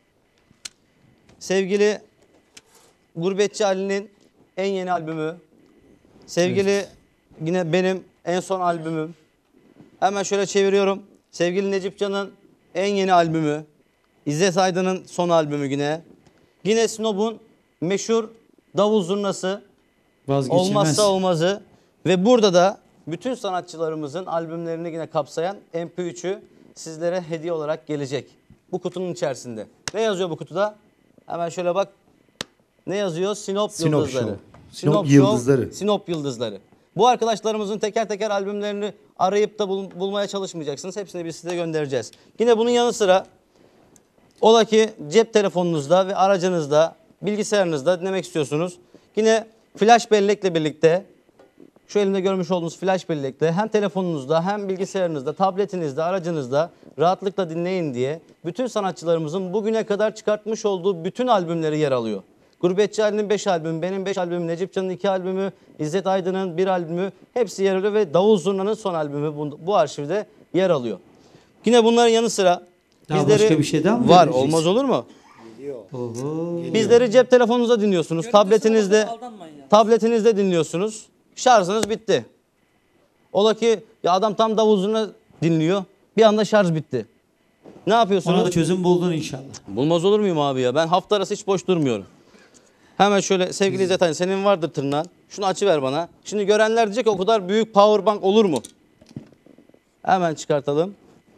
Sevgili Gurbetçi Ali'nin en yeni albümü. Sevgili evet. Yine benim en son albümüm. Hemen şöyle çeviriyorum. Sevgili Necip Can'ın en yeni albümü. İzzet Aydın'ın son albümü yine. Yine Sinop'un meşhur davul zurnası. Olmazsa olmazı. Ve burada da bütün sanatçılarımızın albümlerini yine kapsayan M P üçü sizlere hediye olarak gelecek. Bu kutunun içerisinde. Ne yazıyor bu kutuda? Hemen şöyle bak. Ne yazıyor? Sinop, Sinop Yıldızları. Show. Sinop, Sinop Show, Yıldızları. Sinop Yıldızları. Bu arkadaşlarımızın teker teker albümlerini arayıp da bul bulmaya çalışmayacaksınız. Hepsini biz size göndereceğiz. Yine bunun yanı sıra ola ki cep telefonunuzda ve aracınızda, bilgisayarınızda dinlemek istiyorsunuz. Yine flash bellekle birlikte, şu elimde görmüş olduğunuz flash bellekle hem telefonunuzda hem bilgisayarınızda, tabletinizde, aracınızda rahatlıkla dinleyin diye bütün sanatçılarımızın bugüne kadar çıkartmış olduğu bütün albümleri yer alıyor. Gurbetçi Ali'nin beş albümü, benim beş albümüm, Necip Can'ın iki albümü, İzzet Aydın'ın bir albümü hepsi yer alıyor ve Davul Zurna'nın son albümü bu, bu arşivde yer alıyor. Yine bunların yanı sıra daha bizleri başka bir şey daha mı var, vereceksin? olmaz olur mu? Oho. Bizleri cep telefonunuzda dinliyorsunuz, tabletinizde tabletinizde dinliyorsunuz. Şarjınız bitti. Ola ki ya adam tam davul zurna dinliyor, bir anda şarj bitti. Ne yapıyorsunuz? Ona da çözüm buldun inşallah. Bulmaz olur muyum abi ya? Ben hafta arası hiç boş durmuyorum. Hemen şöyle sevgili İzzet Aydın, senin vardır tırnağın. Şunu açıver bana. Şimdi görenler diyecek ki o kadar büyük power bank olur mu? Hemen çıkartalım.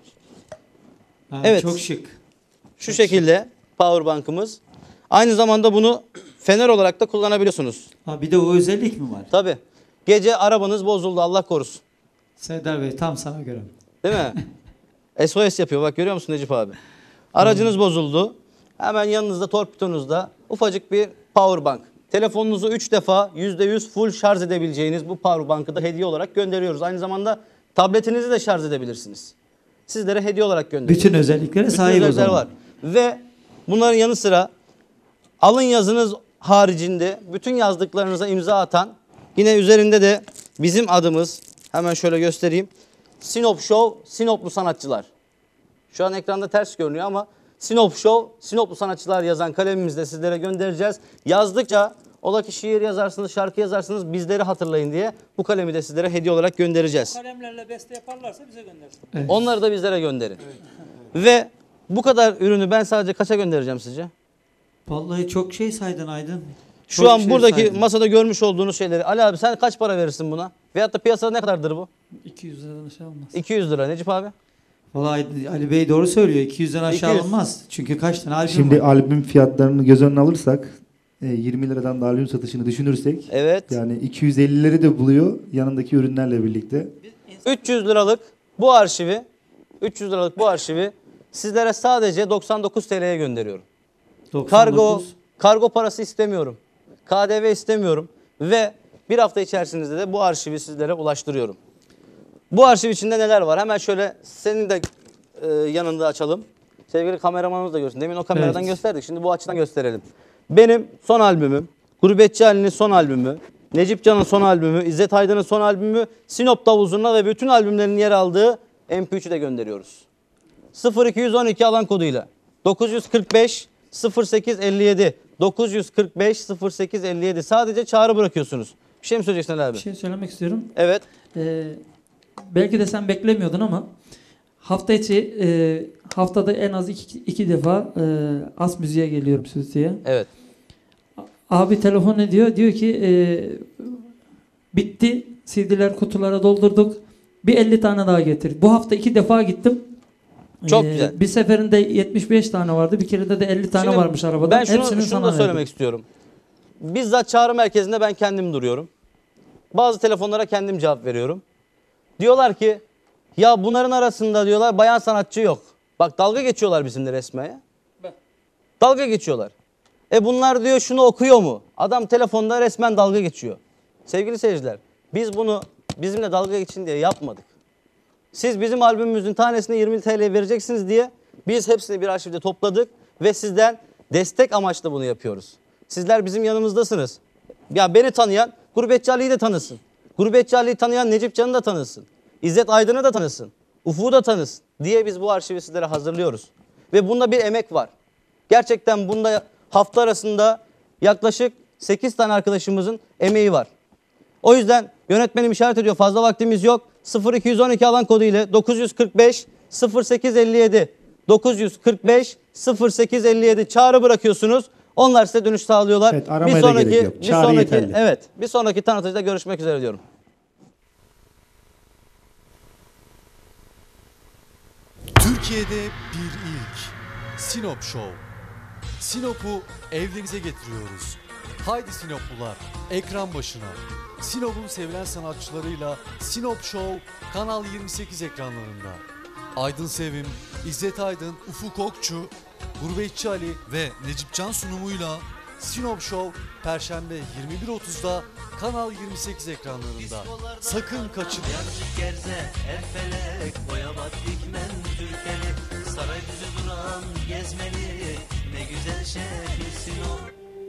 Ha, evet. Çok şık. Şu Çok şekilde şık. power bankımız. Aynı zamanda bunu fener olarak da kullanabiliyorsunuz. Ha, bir de o özellik mi var? Tabii. Gece arabanız bozuldu, Allah korusun. Serdar Bey tam sana göre. Değil mi? S O S yapıyor, bak görüyor musun Necip abi? Aracınız bozuldu. Hemen yanınızda, torpidonuzda ufacık bir power bank. Telefonunuzu üç defa yüzde yüz full şarj edebileceğiniz bu power bank'ı da hediye olarak gönderiyoruz. Aynı zamanda tabletinizi de şarj edebilirsiniz. Sizlere hediye olarak gönderiyoruz. Bütün özelliklere Bütün sahip o zaman. var. Ve bunların yanı sıra alın yazınız haricinde bütün yazdıklarınıza imza atan, yine üzerinde de bizim adımız, hemen şöyle göstereyim. Sinop Show, Sinoplu sanatçılar. Şu an ekranda ters görünüyor ama Sinop Show, Sinoplu sanatçılar yazan kalemimizle sizlere göndereceğiz. Yazdıkça, ola ki şiir yazarsınız, şarkı yazarsınız, bizleri hatırlayın diye bu kalemi de sizlere hediye olarak göndereceğiz. Kalemlerle beste yaparlarsa bize göndersin. Evet. Onları da bizlere gönderin. Evet. Ve bu kadar ürünü ben sadece kaça göndereceğim sizce? Vallahi çok şey saydın Aydın. Şu Çok an şey buradaki saydın. masada görmüş olduğunuz şeyleri. Ali abi sen kaç para verirsin buna? Veyahut da piyasada ne kadardır bu? iki yüz liradan aşağı olmaz. iki yüz lira. Necip abi? Vallahi Ali Bey doğru söylüyor. iki yüzden aşağı iki yüz. olmaz. Çünkü kaç tane albüm Şimdi var? albüm fiyatlarını göz önüne alırsak e, yirmi liradan da albüm satışını düşünürsek evet. Yani iki yüz ellileri de buluyor yanındaki ürünlerle birlikte. üç yüz liralık bu arşivi üç yüz liralık bu arşivi sizlere sadece doksan dokuz T L'ye gönderiyorum. doksan dokuz. Kargo kargo parası istemiyorum. K D V istemiyorum ve bir hafta içerisinde de bu arşivi sizlere ulaştırıyorum. Bu arşiv içinde neler var? Hemen şöyle senin de e, yanında açalım. Sevgili kameramanımız da görsün. Demin o kameradan Evet. gösterdik. Şimdi bu açıdan gösterelim. Benim son albümüm, Gurbetçi Ali'nin son albümü, Necip Can'ın son albümü, İzzet Aydın'ın son albümü, Sinop Davul Zurna ve bütün albümlerin yer aldığı M P üçü de gönderiyoruz. sıfır iki yüz on iki alan koduyla dokuz yüz kırk beş sıfır sekiz elli yedi dokuz yüz kırk beş sıfır sekiz elli yedi sadece çağrı bırakıyorsunuz. Bir şey mi söyleyeceksin Ali abi? Bir şey söylemek istiyorum. Evet. Ee, belki de sen beklemiyordun ama hafta içi e, haftada en az iki, iki defa e, As Müziğe geliyorum stüdyoya. Evet. Abi telefon ediyor. Diyor ki e, bitti. C D'ler kutulara doldurduk. Bir elli tane daha getir. Bu hafta iki defa gittim. Çok Ee, güzel. Bir seferinde yetmiş beş tane vardı. Bir kerede de elli tane Şimdi varmış arabada. Ben şunu, Hepsini şunu sana da söylemek verdim. istiyorum. Bizzat çağrı merkezinde ben kendim duruyorum. Bazı telefonlara kendim cevap veriyorum. Diyorlar ki ya bunların arasında diyorlar bayan sanatçı yok. Bak dalga geçiyorlar bizimle resmen ya. Dalga geçiyorlar. E bunlar diyor şunu okuyor mu? Adam telefonda resmen dalga geçiyor. Sevgili seyirciler, biz bunu bizimle dalga geçin diye yapmadık. Siz bizim albümümüzün tanesine yirmi TL vereceksiniz diye biz hepsini bir arşivde topladık ve sizden destek amaçlı bunu yapıyoruz. Sizler bizim yanımızdasınız. Ya beni tanıyan Gurbetçi Ali'yi de tanısın. Gurbetçi Ali'yi tanıyan Necip Can'ı da tanısın. İzzet Aydın'ı da tanısın. Ufuk'u da tanısın diye biz bu arşivi sizlere hazırlıyoruz. Ve bunda bir emek var. Gerçekten bunda hafta arasında yaklaşık sekiz tane arkadaşımızın emeği var. O yüzden yönetmenim işaret ediyor, fazla vaktimiz yok. sıfır iki on iki alan kodu ile dokuz yüz kırk beş sıfır sekiz elli yedi dokuz yüz kırk beş sıfır sekiz elli yedi çağrı bırakıyorsunuz. Onlar size dönüş sağlıyorlar. Evet, aramaya bir da sonraki gerek yok. bir Çağrı sonraki yeterli. evet, bir sonraki tanıtıcıda görüşmek üzere diyorum. Türkiye'de bir ilk Sinop Show. Sinop'u evlerinize getiriyoruz. Haydi Sinoplular, ekran başına. Sinop'un sevilen sanatçılarıyla Sinop Show Kanal yirmi sekiz ekranlarında. Aydın Sevim, İzzet Aydın, Ufuk Okçu, Gurbetçi Ali ve Necip Can sunumuyla Sinop Show Perşembe yirmi bir otuzda Kanal yirmi sekiz ekranlarında. Sakın kaçırmayın. Gerze, Erfelek, Boyabat, Dikmen, Türkeli, Sarayüzü duran gezmeli, ne güzel şehir Sinop.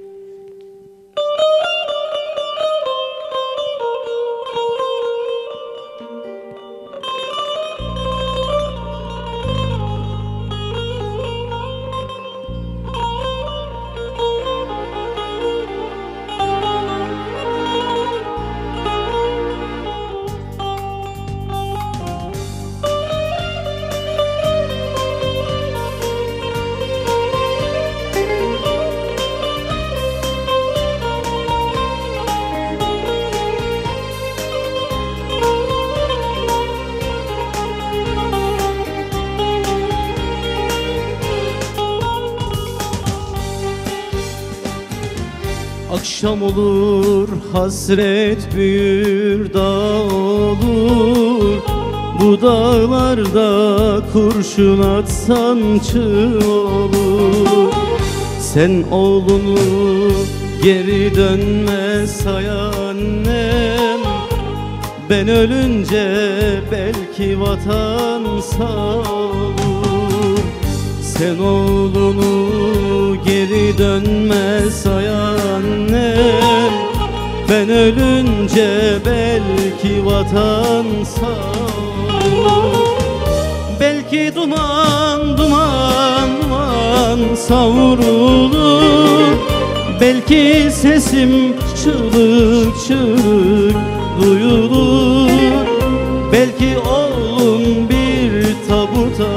Akşam olur, hasret büyür, dağ olur. Bu dağlarda kurşun atsan çığ olur. Sen oğlunu geri dönme say annem. Ben ölünce belki vatan sağ olur. Sen oğlunu geri dönme say annem. Ben ölünce belki vatan sağ olur. Belki duman duman duman savrulur. Belki sesim çığlık çığlık duyulur. Belki oğlum bir tabuta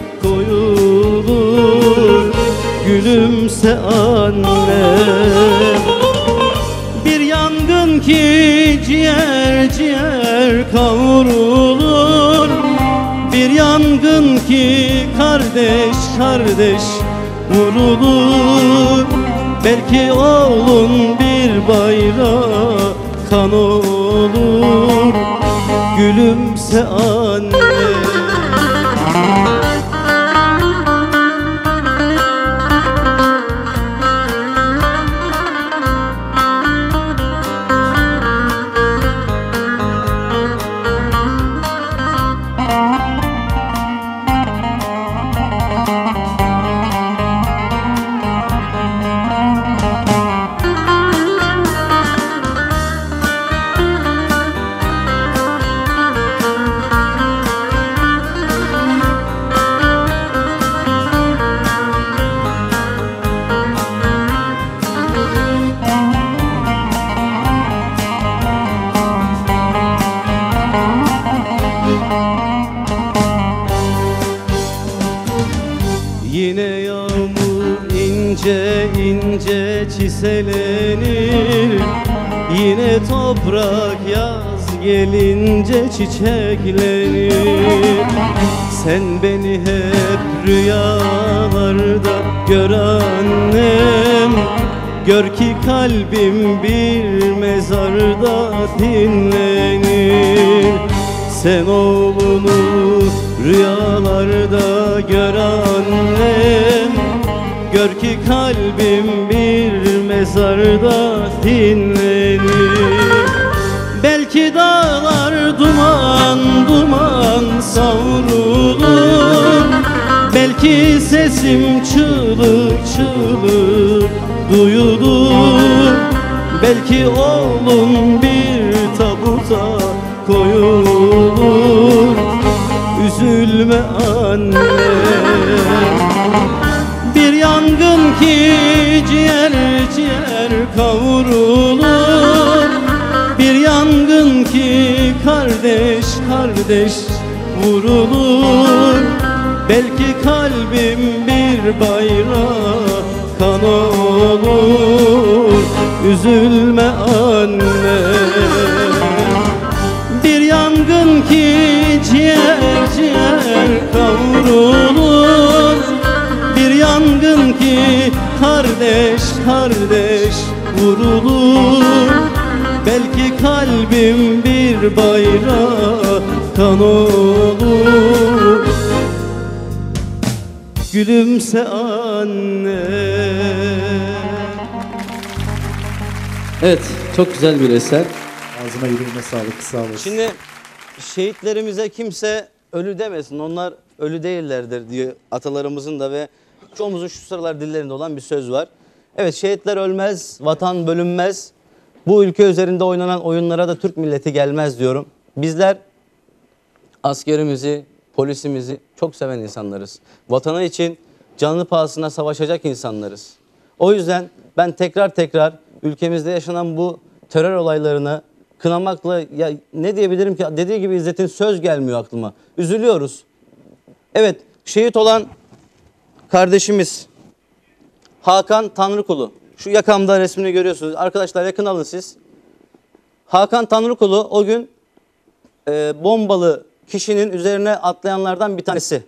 koyulur. Gülümse annem. Bir yangın ki ciğer ciğer kavrulur. Bir yangın ki kardeş kardeş vurulur. Belki oğlun bir bayrağa kan olur. Gülümse anne. Yine yağmur ince ince çiselenir. Yine toprak yaz gelince çiçeklenir. Sen beni hep rüyalarda gör annem. Gör ki kalbim bir mezarda dinlenir. Sen oğlunu rüyalarda gör annem. Gör ki kalbim bir mezarda dinlenir. Belki dağlar duman duman savrulur. Belki sesim çığlık çığlık duyulur. Belki oğlum bir tabuta koyulur. Üzülme anne. Bir yangın ki ciğer ciğer kavrulur. Bir yangın ki kardeş kardeş vurulur. Belki kalbim bir bayrak kan olur. Üzülme anne. Bir yangın ki ciğer ciğer kavrulur. Bir yangın ki kardeş kardeş vurulur. Belki kalbim bir bayrak kan olur. Gülümse anne. Evet, çok güzel bir eser. Ağzına yüreğine sağlık, sağ olasın. Şimdi şehitlerimize kimse ölü demesin. Onlar ölü değillerdir diyor atalarımızın da ve çoğumuzun şu sıralar dillerinde olan bir söz var. Evet, şehitler ölmez, vatan bölünmez. Bu ülke üzerinde oynanan oyunlara da Türk milleti gelmez diyorum. Bizler askerimizi, polisimizi çok seven insanlarız. Vatanı için canlı pahasına savaşacak insanlarız. O yüzden ben tekrar tekrar ülkemizde yaşanan bu terör olaylarını kınamakla, ya ne diyebilirim ki, dediği gibi İzzet'in söz gelmiyor aklıma. Üzülüyoruz. Evet, şehit olan kardeşimiz Hakan Tanrıkulu. Şu yakamda resmini görüyorsunuz. Arkadaşlar yakın alın siz. Hakan Tanrıkulu o gün e, bombalı kişinin üzerine atlayanlardan bir tanesi.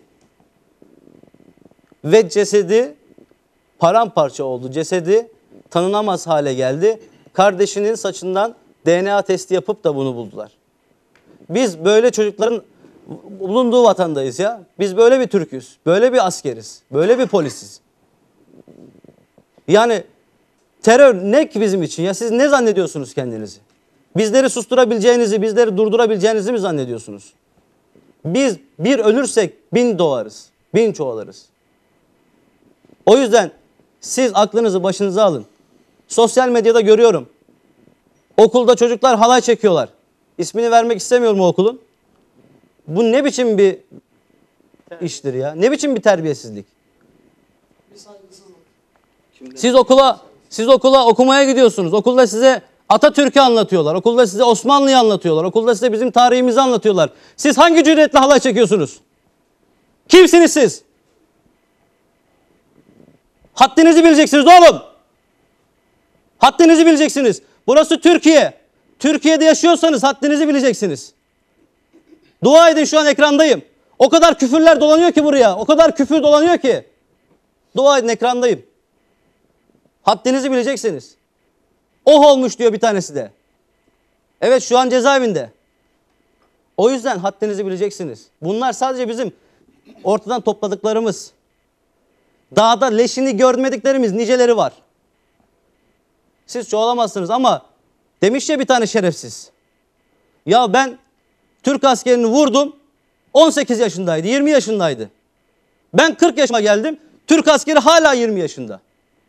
Ve cesedi paramparça oldu. Cesedi tanınamaz hale geldi. Kardeşinin saçından D N A testi yapıp da bunu buldular. Biz böyle çocukların bulunduğu vatandayız ya. Biz böyle bir Türk'üz. Böyle bir askeriz. Böyle bir polisiz. Yani terör ne ki bizim için ya? Siz ne zannediyorsunuz kendinizi? Bizleri susturabileceğinizi, bizleri durdurabileceğinizi mi zannediyorsunuz? Biz bir ölürsek bin doğarız. Bin çoğalırız. O yüzden siz aklınızı başınıza alın. Sosyal medyada görüyorum. Okulda çocuklar halay çekiyorlar. İsmini vermek istemiyorum o okulun. Bu ne biçim bir iştir ya? Ne biçim bir terbiyesizlik? Siz okula siz okula okumaya gidiyorsunuz. Okulda size Atatürk'ü anlatıyorlar. Okulda size Osmanlı'yı anlatıyorlar. Okulda size bizim tarihimizi anlatıyorlar. Siz hangi cüretle halay çekiyorsunuz? Kimsiniz siz? Haddinizi bileceksiniz oğlum. Haddinizi bileceksiniz. Burası Türkiye. Türkiye'de yaşıyorsanız haddinizi bileceksiniz. Dua edin, şu an ekrandayım. O kadar küfürler dolanıyor ki buraya. O kadar küfür dolanıyor ki. Dua edin, ekrandayım. Haddinizi bileceksiniz. Oh olmuş diyor bir tanesi de. Evet, şu an cezaevinde. O yüzden haddinizi bileceksiniz. Bunlar sadece bizim ortadan topladıklarımız. Dağda leşini görmediklerimiz niceleri var. Siz çoğalamazsınız ama demiş ya bir tane şerefsiz. Ya ben Türk askerini vurdum. on sekiz yaşındaydı, yirmi yaşındaydı. Ben kırk yaşıma geldim. Türk askeri hala yirmi yaşında.